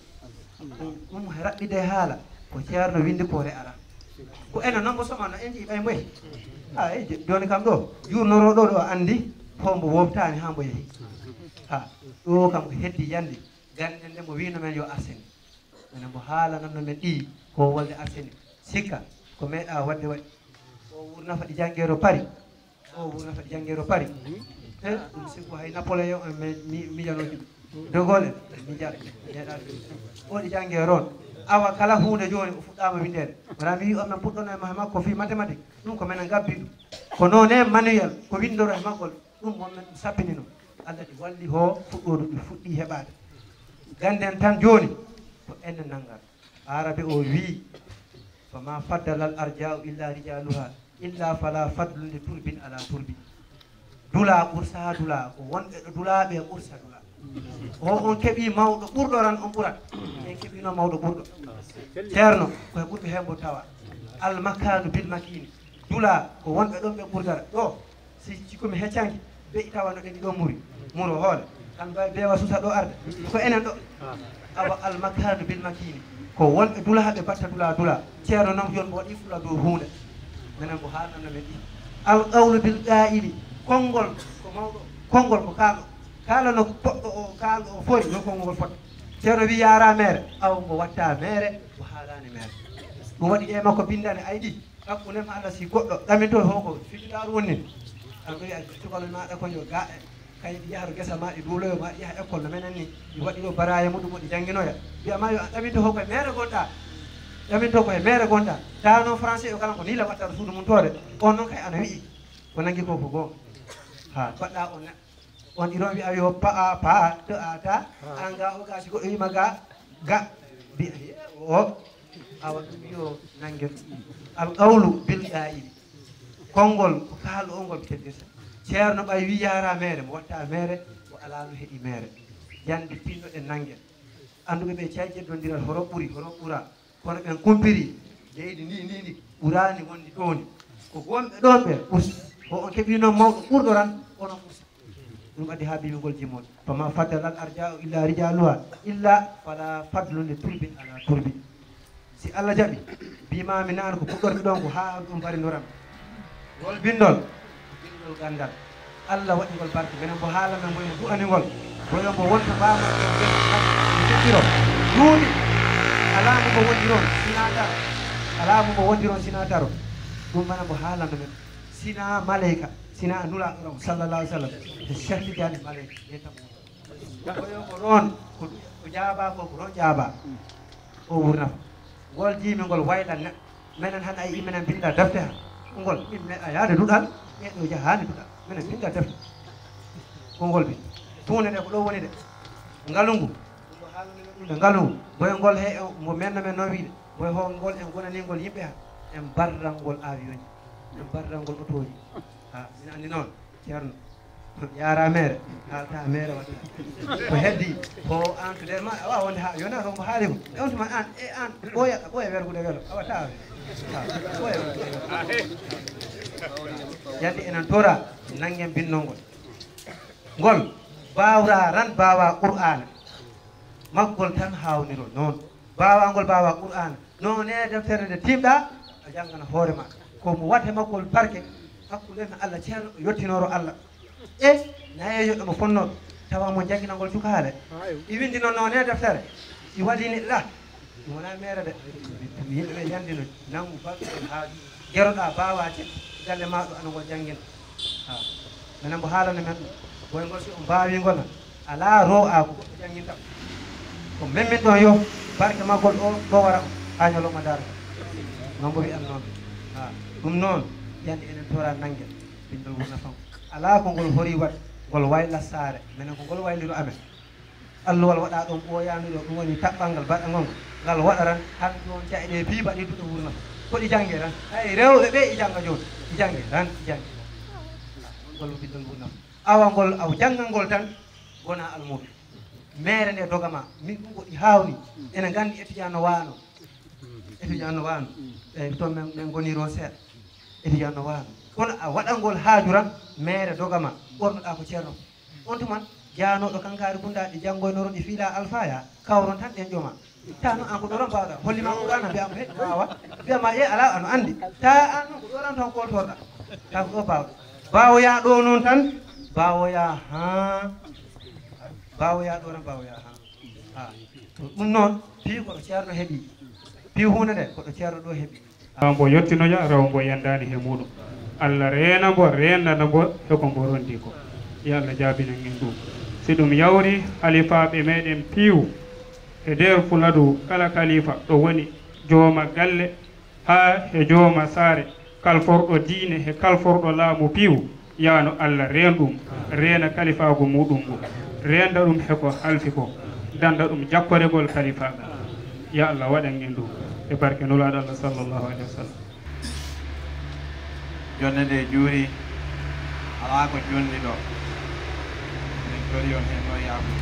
ɗum raɓɓide haala ko ceerno windi ko re ara ko enen noon mbo somanno en jii ɓay mboyi ha eyi joni kam ɗo jurnoroɗo ɗo andi ho mbo wobtani ha mbo yeehi ha ɗo kam ko heddi yande ganɗen nde mo wino men yo arseni enen mbo haalananno men ɗi ko wolde arseni sikka ko meeɗa wadde waɗi o wurnafa ɗi jangguero pari o wurnafa ɗi jangguero pari e ɗum sikku hay Napoléon en miijanoji ɗum de Gaulle en miijaɗo meeɗa o ɗi jangguero on awa kala hunde joni o fuɗɗama windede wona mi wi on men puɗɗono e makko ko fi mathématique ɗum ko menen gabbi ɗum ko noon e manuel ko windoro e makkol ɗum wonmen ɗum sappinino Allah ɗi walli ho fuɗɗodu ɗi fuɗɗi heɓade ganden tan joni ko enen nanggal arabe o wi fama faddalal arja'u illa rijaluha illa fala fadlu li turbin ala turbi dula ɓursa dula ko wonɓe ɗo dulaɓe ɓursa dula o on keeɓi mawɗo ɓurɗo ran on ɓurat en keeɓino mawɗo ɓurɗo ceerno koye ɓurɓe hembo tawa almakanu bil makini dula ko wonɓe ɗon ɓe ɓurdara ɗo si cikkomi heccanki ɓe tawano ɗen ɗo muri muro hoole kan mbawi bewa susa ɗo arde ko enen ɗo awa almakanu bil makini ko wonɓe dulaɓe batta dula dula ceerno noon yon mo waɗi fula dow hunde minen ko haalnanno men ɗi alqawlu bil qa'ili konngol ko mawɗo konngol ko kaalɗo kalano poɗɗo o kalɗo o foyi no konngol fota ceerno wi yara mere aw mo watta mere ko haalani mere ɗum waɗi e makko bindane ayɗi ɗaɓɓunema Allah si goɗɗo ɗaminto hoko fiɗɗiɗaru wonni an ɗo wiya cukalel maɗa koño ga kay ɗi yahata gesa ma ɗi duuloyo ma ɗi yaha école no menen ni ɗi waɗi ɗo baraye muɗum ɗi jangginoya wiyama yo an ɗaminto hoko e mere gonɗa yamin to koye maire gonɗa tawno français o kala ko ni la wattata suudu mum tode on noon kay ana wi'i ko nangi ko ko gonga ha baɗɗa on neɗɗo on iron wi'a yo paa paa to a ta an ga o gasi goɗɗo wima ga ga mbiya o awa ɗum yo nangue al qawlu bil qa'ili konngol ko kaalɗo o ngol ɓe teddirta ceerno ɓay wi yara maire mo watta maire o ala no heeɗi maire yande pinnoɗe nangue anduɓe ɓe cayi ƴeddodiral horo ɓuuri horo ɓuura kono ɓen kumpiri leydi ndi ndi ndi ɓurani wonde ɗo ndi ko gonɓe ɗon ɓe ɓursi ko on keeɓi noon mawɗo ɓurɗo ran onon ɓursi ɗum addi ha bimigol jimmon fama faddalal arja'u illa rijaluha illa fala fadlu li turbin ala turbi si Allah jaɓi bimami nane ko puɗɗormi ɗon ko ha ɗum barinoram ngol bindol bindol gandal Allah waɗi ngol barke minen bo haala men boyno du'anigol boyo mbo wonta mbama joɗɗiro duuɗi alamu mo wondiron sina daro alamu mo wondiron sina daro ɗum mana mbo haalano men sina malayka sina nula ɗoram sallallah alih w sallam e certidani malayka yetam boyo ko ɗon ko jaaba ko ko ɗon jaaba o wurnafa ngol jimi ngol wayɗan neɗɗo minen han ayi minen binda defte ha ngol min meeɗa yaade duɗal ɓeɗo jahani duɗal minen binda defte ko ngol bi tuune ɗe ko ɗo woni de ngalungu ɗo haalanimen ɗum de ngalungu boyo ngol he mo menna men no wiide boyo ho ngol en gonaningol yimɓe ha en barral ngol avion ji en barral ngol auto ji ha min andi noon ceerno yara maire haalta maire watta ko heddi ko an to nder ma a wawa wonde ha yona to mo haali ko e on tuma an e an ɓooya ɓooya wergude welo a watta ɓooya yandi enen tora nanguen binnol ngol ngol bawra ran bawa qur'ana maggol tan hawniro noon bawangol bawa qur'ana non e deftere nde timɗa a janggana hoore ma komo watte maggol barke hakkude no Allah ceerno yettinoro Allah e nayejo ɗomo fonnoɗo tawa mo jangginangol cukaale i windi noon noon e deftere i waɗini ɗa ɗum wona mere de yimɓeɓe yandino nangu balɗuɗon ha jeroɗa bawaje galle maɗo anagol janggina ha minen mbo haalano men ɗum boyngol si on mbawi ngona ala ro a ko goɗɗo jangguinta ko memmin ɗon yo barke maggol o ɗo wara o ha ñalawma darata non mbo wiyan noon ha ɗum noon yande enen tora nanguel bindol wurna fam ala ko ngol hori wat ngol wayla saare minen ko ngol wayliro amen alluwal waɗa ɗon ɓoyaniɗo ɗum woni taɓɓal ngal baɗa ngon ngal waɗa ran han ɗon jayɗe bi baɗi duɗo wurna koɗi jangge ran hay rewɓe ɓe i jangga joni i jangge ran i jangge ngol bindol wurna fam awa ngol aw janggal ngol tan gona almuɗo maire nde dogama min ɗum goɗi hawni ene gandi étudiant no wano étudiant no wano eyyi toon men min goniro seeɗa étudiant no wano kono a waɗangol haaju tan maire dogama ɓornoɗa ko ceerno on tuman janoɗo kankari gunda ɗi janggoynoron ɗi fiila alphaya kawron tan ɗen ƴoma ta noon an ko ɗoran mbawɗa hollima qur'ana mbiyama heɗi wawa mbiyama ye ala ano andi ta an noon ko ɗoran tan koltorɗa ta ko ɗo bawɗa bawoya ɗo noon tan bawoya ha bawoya ɗo tan bawoya ha ha ɗum noon fi koɗo ceerno heeɓi fi hunde nde koɗo ceerno ɗo heeɓi mbo yettinoja raw mbo yandani he muɗum Allah reena mbo rendana mbo heko mbo rondi ko yo Allah jaabinen en ɗum si ɗum yawri halifaɓe meɗen piiw e nder Fuladu kala kalifa ɗo woni jooma galle ha e jooma saare kalforɗo diine e kalforɗo laamu piiw yano Allah reen ɗum reena kalifagu muɗum ngu renda ɗum heko halfi ko danda ɗum jakkoregol kalifagal ya Allah waɗan en ɗum e barke nulaɗo Allah sallllahu alayhi wa sallam jonde nde juuri ala ko jonni ɗo min tori on hen no yaafu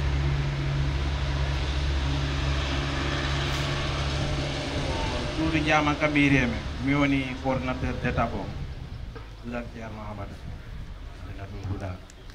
suudu jaman kabireme mi woni coordinateur d' étape o duɗat ceerno Amadou ena ɗum duɗa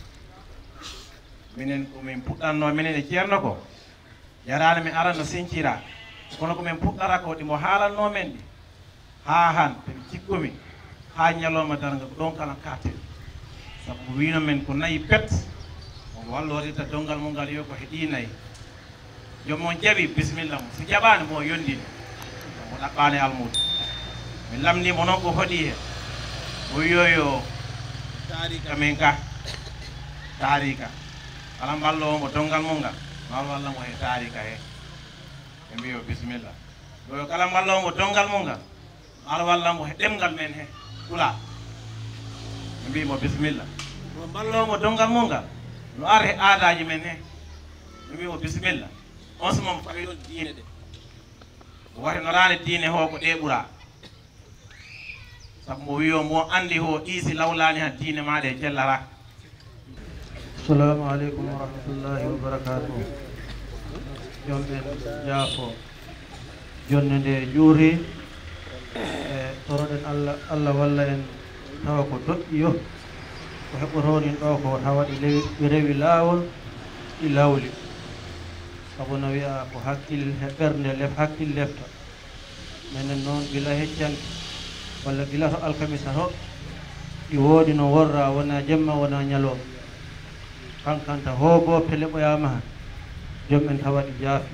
minen komin puɗɗanno minen e ceerno ko yarani mi arano sincira kono komin puɗɗata ko ɗimo haalanno men ɗi ha han ɓe cikkumi ha ñalawma darga ko ɗon kala kate sabu wino men ko nayi pet o wallorita dongal mum ngal yo ko heeɗi nayyi jomon jaɓi bisimilla mo so jaɓani mo yondini mo ɗaɓɓani almudo mi lamnimo noon ko hoɗi he o yoyo tarika min ka tarika kala mballowo mo dongal mum ngal ma walla mo he tarika he ɓe mbiyo bisimilla ɗo kala wallomo dongal mum ngal ala wallamo he ɗemgal men he ɓula ɓe mbimo bisimilla ɗo ballomo dongal mum ngal no ara he aadaji men he ɓe mbimo bisimilla on sumam fawi ɗon diine ɗe wati no rani diine ho ko ɗe ɓuura sabu mo wiyo mo andi ho ɗiisi lawlani han diine maɗe e jellara. Assalamu alaikum wa rahmatullahi wa barakatuh. Jomɓe jaafo jonde nde juuri e toroɗen allah allah walla en tawa ko doƴƴi yo ko heɓotonin ɗo ko tawa ɗi lewi ɗi rewi laawol ɗi lawli sabu no wiya ko hakkille ɓernde lef hakkille lefta minen noon gila heccanke walla gila to alkamisa to ɗi woodi no worra wona jemma wona ñalowma kankanta hoobo pele ɓoyama han joom en tawa ɗi jaafi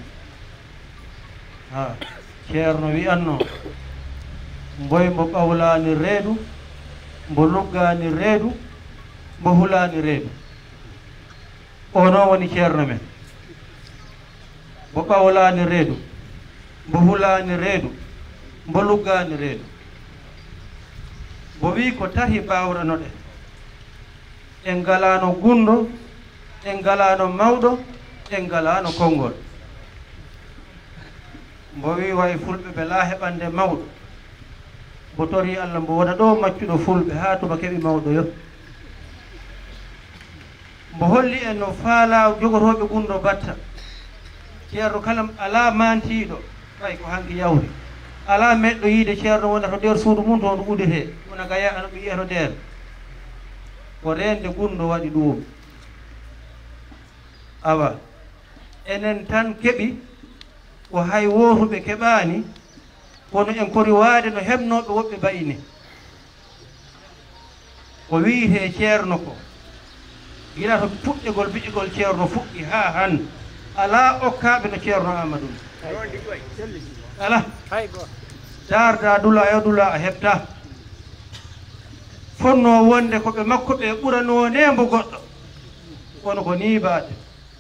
ha ceerno wiyanno mboy mbo ɓawlani reedu mbo luggani reedu mbo hulani reedu o noon woni ceerno men mbo ɓawlani reedu mbo hulani reedu mbo luggani reedu mbo wi ko tati mbawranoɗe en ngalano gundo en ngalano mawɗo en ngalano konngol mbo wi way fulɓe ɓe la heɓande mawɗo mbo tori allah mbo wona ɗo maccuɗo fulɓe ha tuma keɓi mawɗo yo mbo holli en no faala jogotoɓe gundo batta ceerno kala ala mantiɗo ɓay ko hanki yawri ala meɗɗo yiide ceerno wona to nder suudu mum toon ɗo udete wona gaya ano ɓe yiya to nder ko rende gundo waɗi ɗum awa enen tan keɓi ko hay wotuɓe keɓani kono en kori waade no heɓnoɓe woɓɓe bayini ko wiite ceerno ko gila to puɗɗegol biƴigol ceerno fuɗɗi ha han ala okkaɓe no ceerno amadou ala darda dula yo dula a heɓta fonno wonde koɓe makko ɓe ɓurano nembo goɗɗo kono ko ni baɗe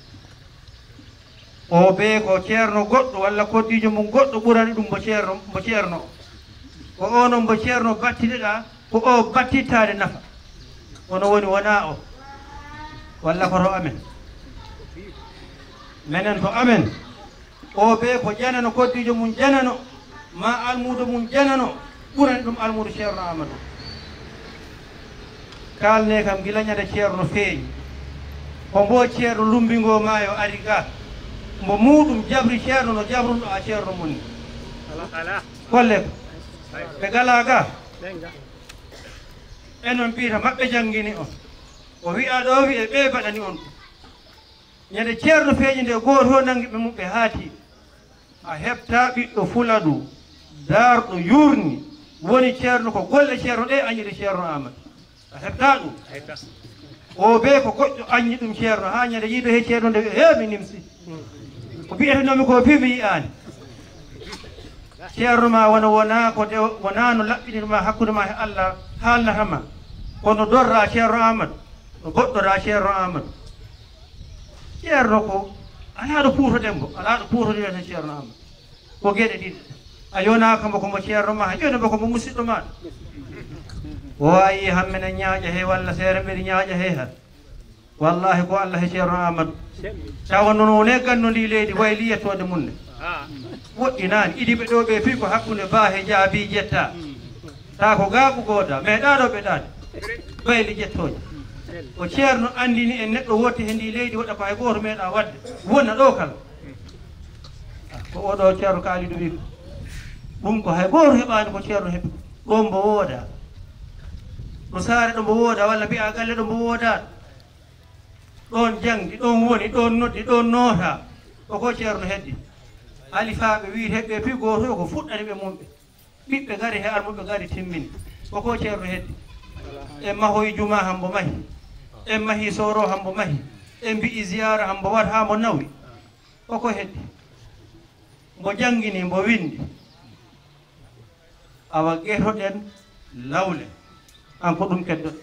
o be ko ceerno goɗɗo walla koddijo mum goɗɗo ɓurani ɗum mbo ceerno mbo ceerno ko ono mbo ceerno battiɗeɗa ko o battittade nafa ono woni wona o walla koto amen minen to amen o be ko ƴanano koddijo mum ƴanano ma almudo mum ƴanano ɓurani ɗum almudo ceerno amadou kalne kam gila ñande ceerno feeñi ko mbo ceerno lumbingo maayo ari ga mbo muɗum jabri ceerno no jabruɗo a ceerno mum ni golle ko ɓe gala ga enon mbiyata maɓɓe janngini on o wiya ɗo wi e ɓe baɗani on ɗum ñande ceerno feeñi nde goto nangi ɓe mum ɓe haati a heɓta ɓiɗɗo fuladu darɗo yurni woni ceerno ko golle ceerno ɗe añide ceerno amadou a heɓta ɗum o be ko goƴƴo aññi ɗum ceerno ha ñande yiiɗo he ceerno nde he mi nimsi ko mbiyetenomi ko fi mi yiyani ceerno ma wona wona ko de wona no laɓɓinirma hakkude ma e allah haalnatama kono dorra ceerno amadou no goɗɗora ceerno amadou ceerno ko ala ɗo puutoɗen mbo ala ɗo puutoɗen ceerno amadou ko gueɗe ɗiɗi a yonakamo komo ceerno ma yonamo komo musidɗo maɗa o wayi hammene ñaaƴa he walla seere mbeɗe ñaaƴa he han wallahi ko allah e ceerno amadou tawa noon wone gannodi leydi way liyettode munne woɗɗinani idiɓe ɗo ɓe fi ko hakkude ba he jaabi jetta ta ko gaaɓu gooda meeɗa ɗo ɓeɗade bayli jettoje o ceerno andini en neɗɗo wotti he ndi leydi waɗa ko hay goto meeɗa wadde wonna ɗo kala ko oɗo ceerno kaaliɗo wi ɗum ko hay goto heɓani ko ceerno heɓi ɗon mbo wooda ɗo saare ɗo mbo wooda walla mbiya galle ɗo mbo wooda ɗon jangdi ɗon woni ɗon noddi ɗon noota koko ceerno heddi alifaɓe wiite heɓɓe pi goto ko fuɗɗani ɓe mumɓe ɓiɓɓe gari he almuɓe gari timmini koko ceerno heddi en mahoyi juma hambo mahi en mahi soro hambo mahi en mbi'i ziyara hambo wat ha mbo nawi koko heddi mbo jangini mbo windi awa guetoɗen lawle an ko ɗum keddoɗe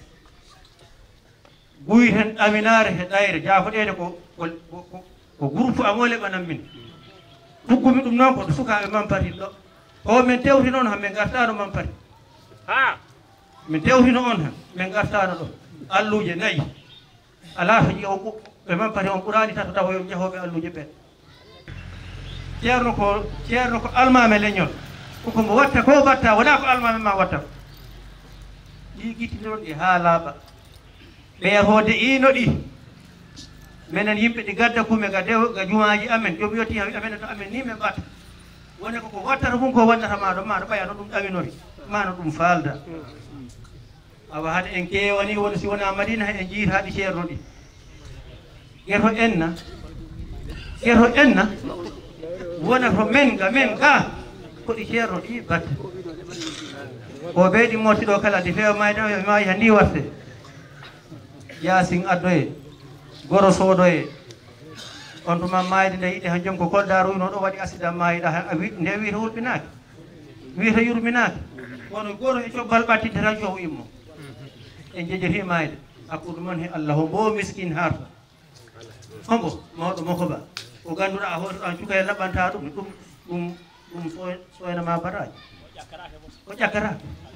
guyten ɗaminare he ɗayre jaafoɗede ko ko ko groupe amole ɓanan min tuggumi ɗum noon ko sukaɓe mampari ɗo o min tewti noon han min gartano mampari ha min tewtino on han min gartano ɗo alluje nayyi ala to ƴeew ɓe mampari on ɓurani tata tawa yo jeehoɓe alluje ɓen ceerno ko ceerno ko almame leñol koko mbo watta ko batta wona ko almame ma watta ɗi guittinon ɗi ha laaɓa ɓeetode ino ɗi minen yimɓe ɗi gadda kume ga dew ga jumaji amen joom yoti amen to amen ni min ɓatta woni koko wattata fum ko wannata maɗo maɗo ɓaya no ɗum ɗaminori mano ɗum falda awa hade en kewani woni si wona madina en jiitaɗi ceerno ɗi geto enna geto enna wona to men ga men ga koɗi ceerno ɗi batte o ɓeyɗi mottiɗo kala di fewa mayɗo mayi ha ndi watte yasin addoye goro soodoye on tuma mayde nde yiɗi han joom ko kolda ruyno ɗo waɗi accident mayiɗa ha nde wiita hulɓinaki wiita yurminaki wono goro e cobbal ɓattinte tan cow immo en jejjeti mayde hakkude moon he Allah ho mbo miskin harta hombo mawɗo mokoba ko ganduɗa a hotoɗa cuka e laɓɓanta ɗum ɗum ɗum ɗum soynama bataji ko ƴakkata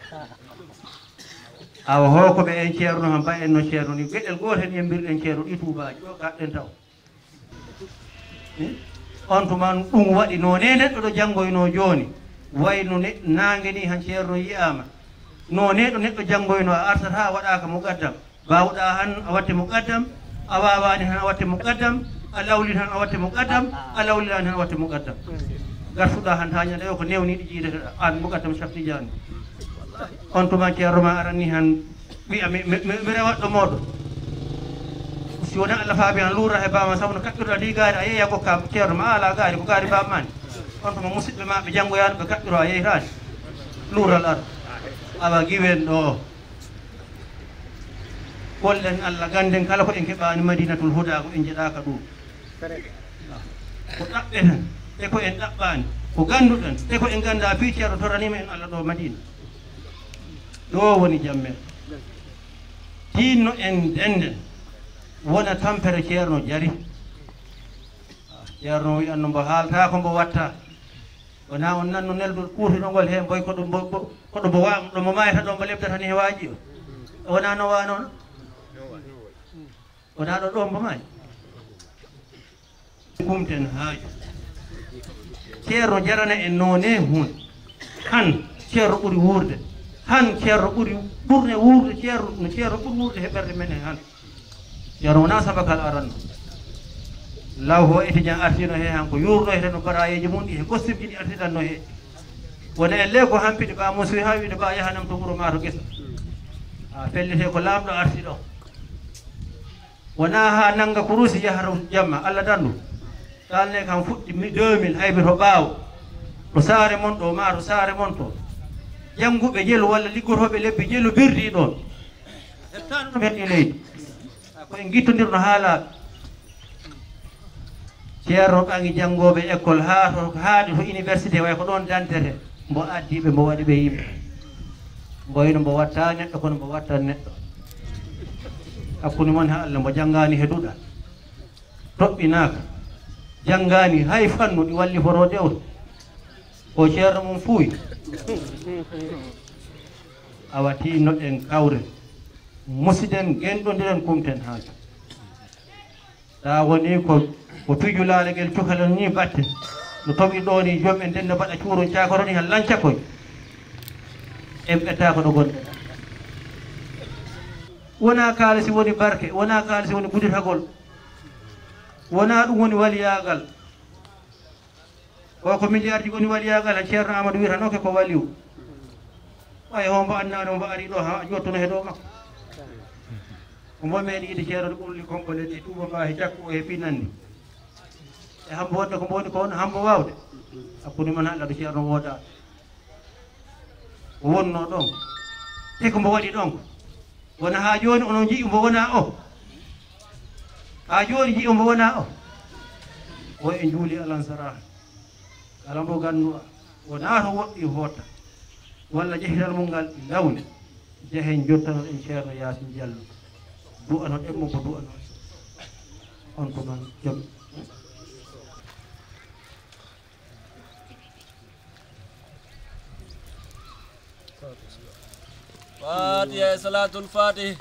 awa hokoɓe en ceerno han mba en no ceerno ni gueɗel gotel yembirɗen ceerno ɗi tubaji ɗo gaɗɗen taw on tuman ɗum waɗi none neɗɗo ɗo janggoyno joni wayno nangue ni han ceerno yiyama none ɗo neɗɗo janggoyno a artata waɗaka muqaddam bawɗa han a watte muqaddam a wawani tan a watte muqaddam a lawli tan a watte muqaddam a lawlirani tan a watte muqaddam gartuɗa han ha ñande o ko newniɗi jiideteɗa an muqaddam saftidiani on tuma ceerno ma arani han wiya mi rewat ɗo moɗo si wona Allah faabi han luura he bama sabu no kaɓɓirɗa ndi gaari a yeeya gokka ceerno ma ala gaari ko gaari bamani on tuma musidɓe ma ɓe janggoyano ɓe kaɓɓiro a yeytani luural ara awa giwen ɗo gollen Allah ganden kala ko en keɓani madinatul huda ko en jeɗaka ɗum ko ɗaɓɓe tan e ko en ɗaɓɓani ko ganduɗen e ko en ganda fi ceerno toranima en Allah ɗo madina ɗo woni jammen tinno en denden wona tampere ceerno jari ceerno wi anno mbo haalta ko mbo watta wona on nanno neldol kuutinogol he boy koɗo mbo koɗo mbo wa ɗo mbo mayata ɗo mbo lebdata ni he waaji o wona no wa noon wona ɗo ɗo mbo may kumten haaju ceerno jarana en none hunde han ceerno ɓuuri wurde han ceerno ɓuuri ɓurde wurde ceerno no ceerno ɓuuri wurde heɓerde men e han ceerno wona sabakal aranno law ho étudiant artino he han ko yurno he no barayeji mum ɗi he gossimji ɗi artiɗanno he wona en le ko hampiɗe ɓa musoy ha wiide ɓa yahanam to wuuro ma to guesa a fellete ko lamɗo arti ɗo wona ha nangga ko ruusi yahata jamma Allah dandu kalne kam fuɗɗi deux mille hayɓe to ɓaawo to saare mon ɗo ma to saare mon to jannguɓe jelu walla liggotoɓe lebbi jelu birdi ɗon hettano ɗum heɗɗi leydi koye guittodirno haalaɓe ceerno ɓangi janngoɓe école ha to haaɗi to université way ko ɗon dantete mbo addiɓe mbo waɗi ɓe yimɓe mboyno mbo watta neɗɗo kono mbo watta neɗɗo hakkude moon ha Allah mbo janngani he duɗal toɓɓinaka janngani hay fannu ɗi walli foto dewte ko ceerno mum fuuyi awa tinnoɗen kawre musiden genɗodiren kumten haaju ta woni ko ko tujulare guel cukalon ni batte no toɓi ɗo ni joom en ndende mbaɗa cuuro cakoro ni han lancakoy en ɓetta ko ɗo gonɗe wona kaalisi woni barke wona kaalisi woni guditagol wona ɗum woni waliyagal o ko milliard ji woni waliyagal ha ceerno Amadou wiyata noke ko waliw way hombo annano mbo ari ɗo ha jottuno he ɗo makko omo meeɗi ide ceerno ɓurli konko leddi tuuba ma he jakku o he pinandi e hambo wonde ko mboni ko on hambo wawde hakkude mon Allah ɗo ceerno wooda o wonno ɗon te ko mbo waɗi ɗon wona ha joni onon jii mbo wona o ha joni jii mbo wona o o e juuli alansara kala mbo ganduɗa wona to woɗɗi hotta walla jehital mum ngal lawni jehen jottano en ceerno Yasin Diallo du'ano ɗemmo ko du'ano on ko noon joom Fatiha salatul Fatih.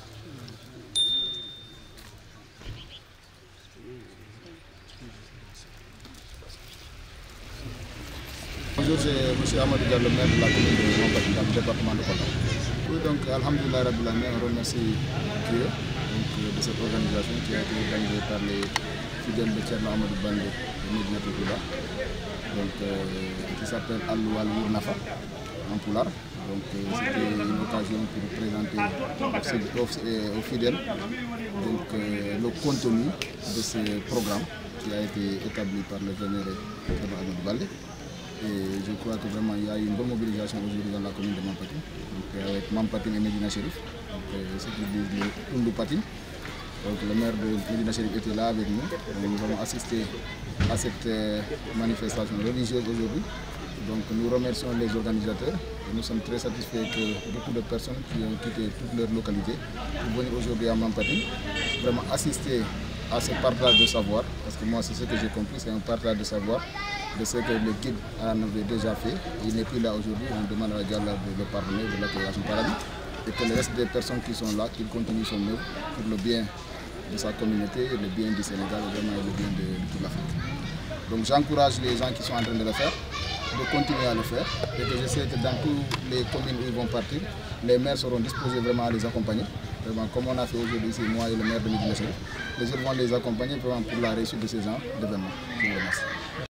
Bonjour, c'est M. Amadou Diallo, maire de la commune de Mampati, dans le département de Kolda. Oui, donc, Alhamdulillah Rabbil Alamin, on remercie Dieu donc, de cette organisation qui a été organisée par les fidèles de Thierno Amadou Bande de Médina Touba, donc euh, qui s'appelle Allou Allou Nafa en Poulard. Donc euh, c'était une occasion pour présenter aux, aux, aux fidèles donc, euh, le contenu de ce programme qui a été établi par le vénéré Thierno Amadou Bande. Et je crois que vraiment il y a eu une bonne mobilisation aujourd'hui dans la commune de Mampati, donc avec Mampati et Médina Chérif, donc euh, ce qui dit le Oundou Pati. Donc le maire de Médina Chérif était là avec nous. Donc, nous avons assisté à cette euh, manifestation religieuse aujourd'hui. Donc nous remercions les organisateurs et nous sommes très satisfaits que beaucoup de personnes qui ont quitté toute leur localité pour venir aujourd'hui à Mampati, vraiment assister à ce partage de savoir, parce que moi c'est ce que j'ai compris, c'est un partage de savoir de ce que le guide en avait déjà fait. Il n'est plus là aujourd'hui, on demande à Diallo de le pardonner, de l'accueillir à son paradis, et que le reste des personnes qui sont là, qu'il continue son œuvre pour le bien de sa communauté, le bien du Sénégal et vraiment le bien de, de toute l'Afrique. Donc j'encourage les gens qui sont en train de le faire, de continuer à le faire, et que je sais que dans toutes les communes où ils vont partir, les maires seront disposés vraiment à les accompagner. Vraiment, comme on a fait aujourd'hui ici, moi et le maire de Médina Chérif, les autres vont les accompagner vraiment pour la réussite de ces gens d'événements. Je vous remercie.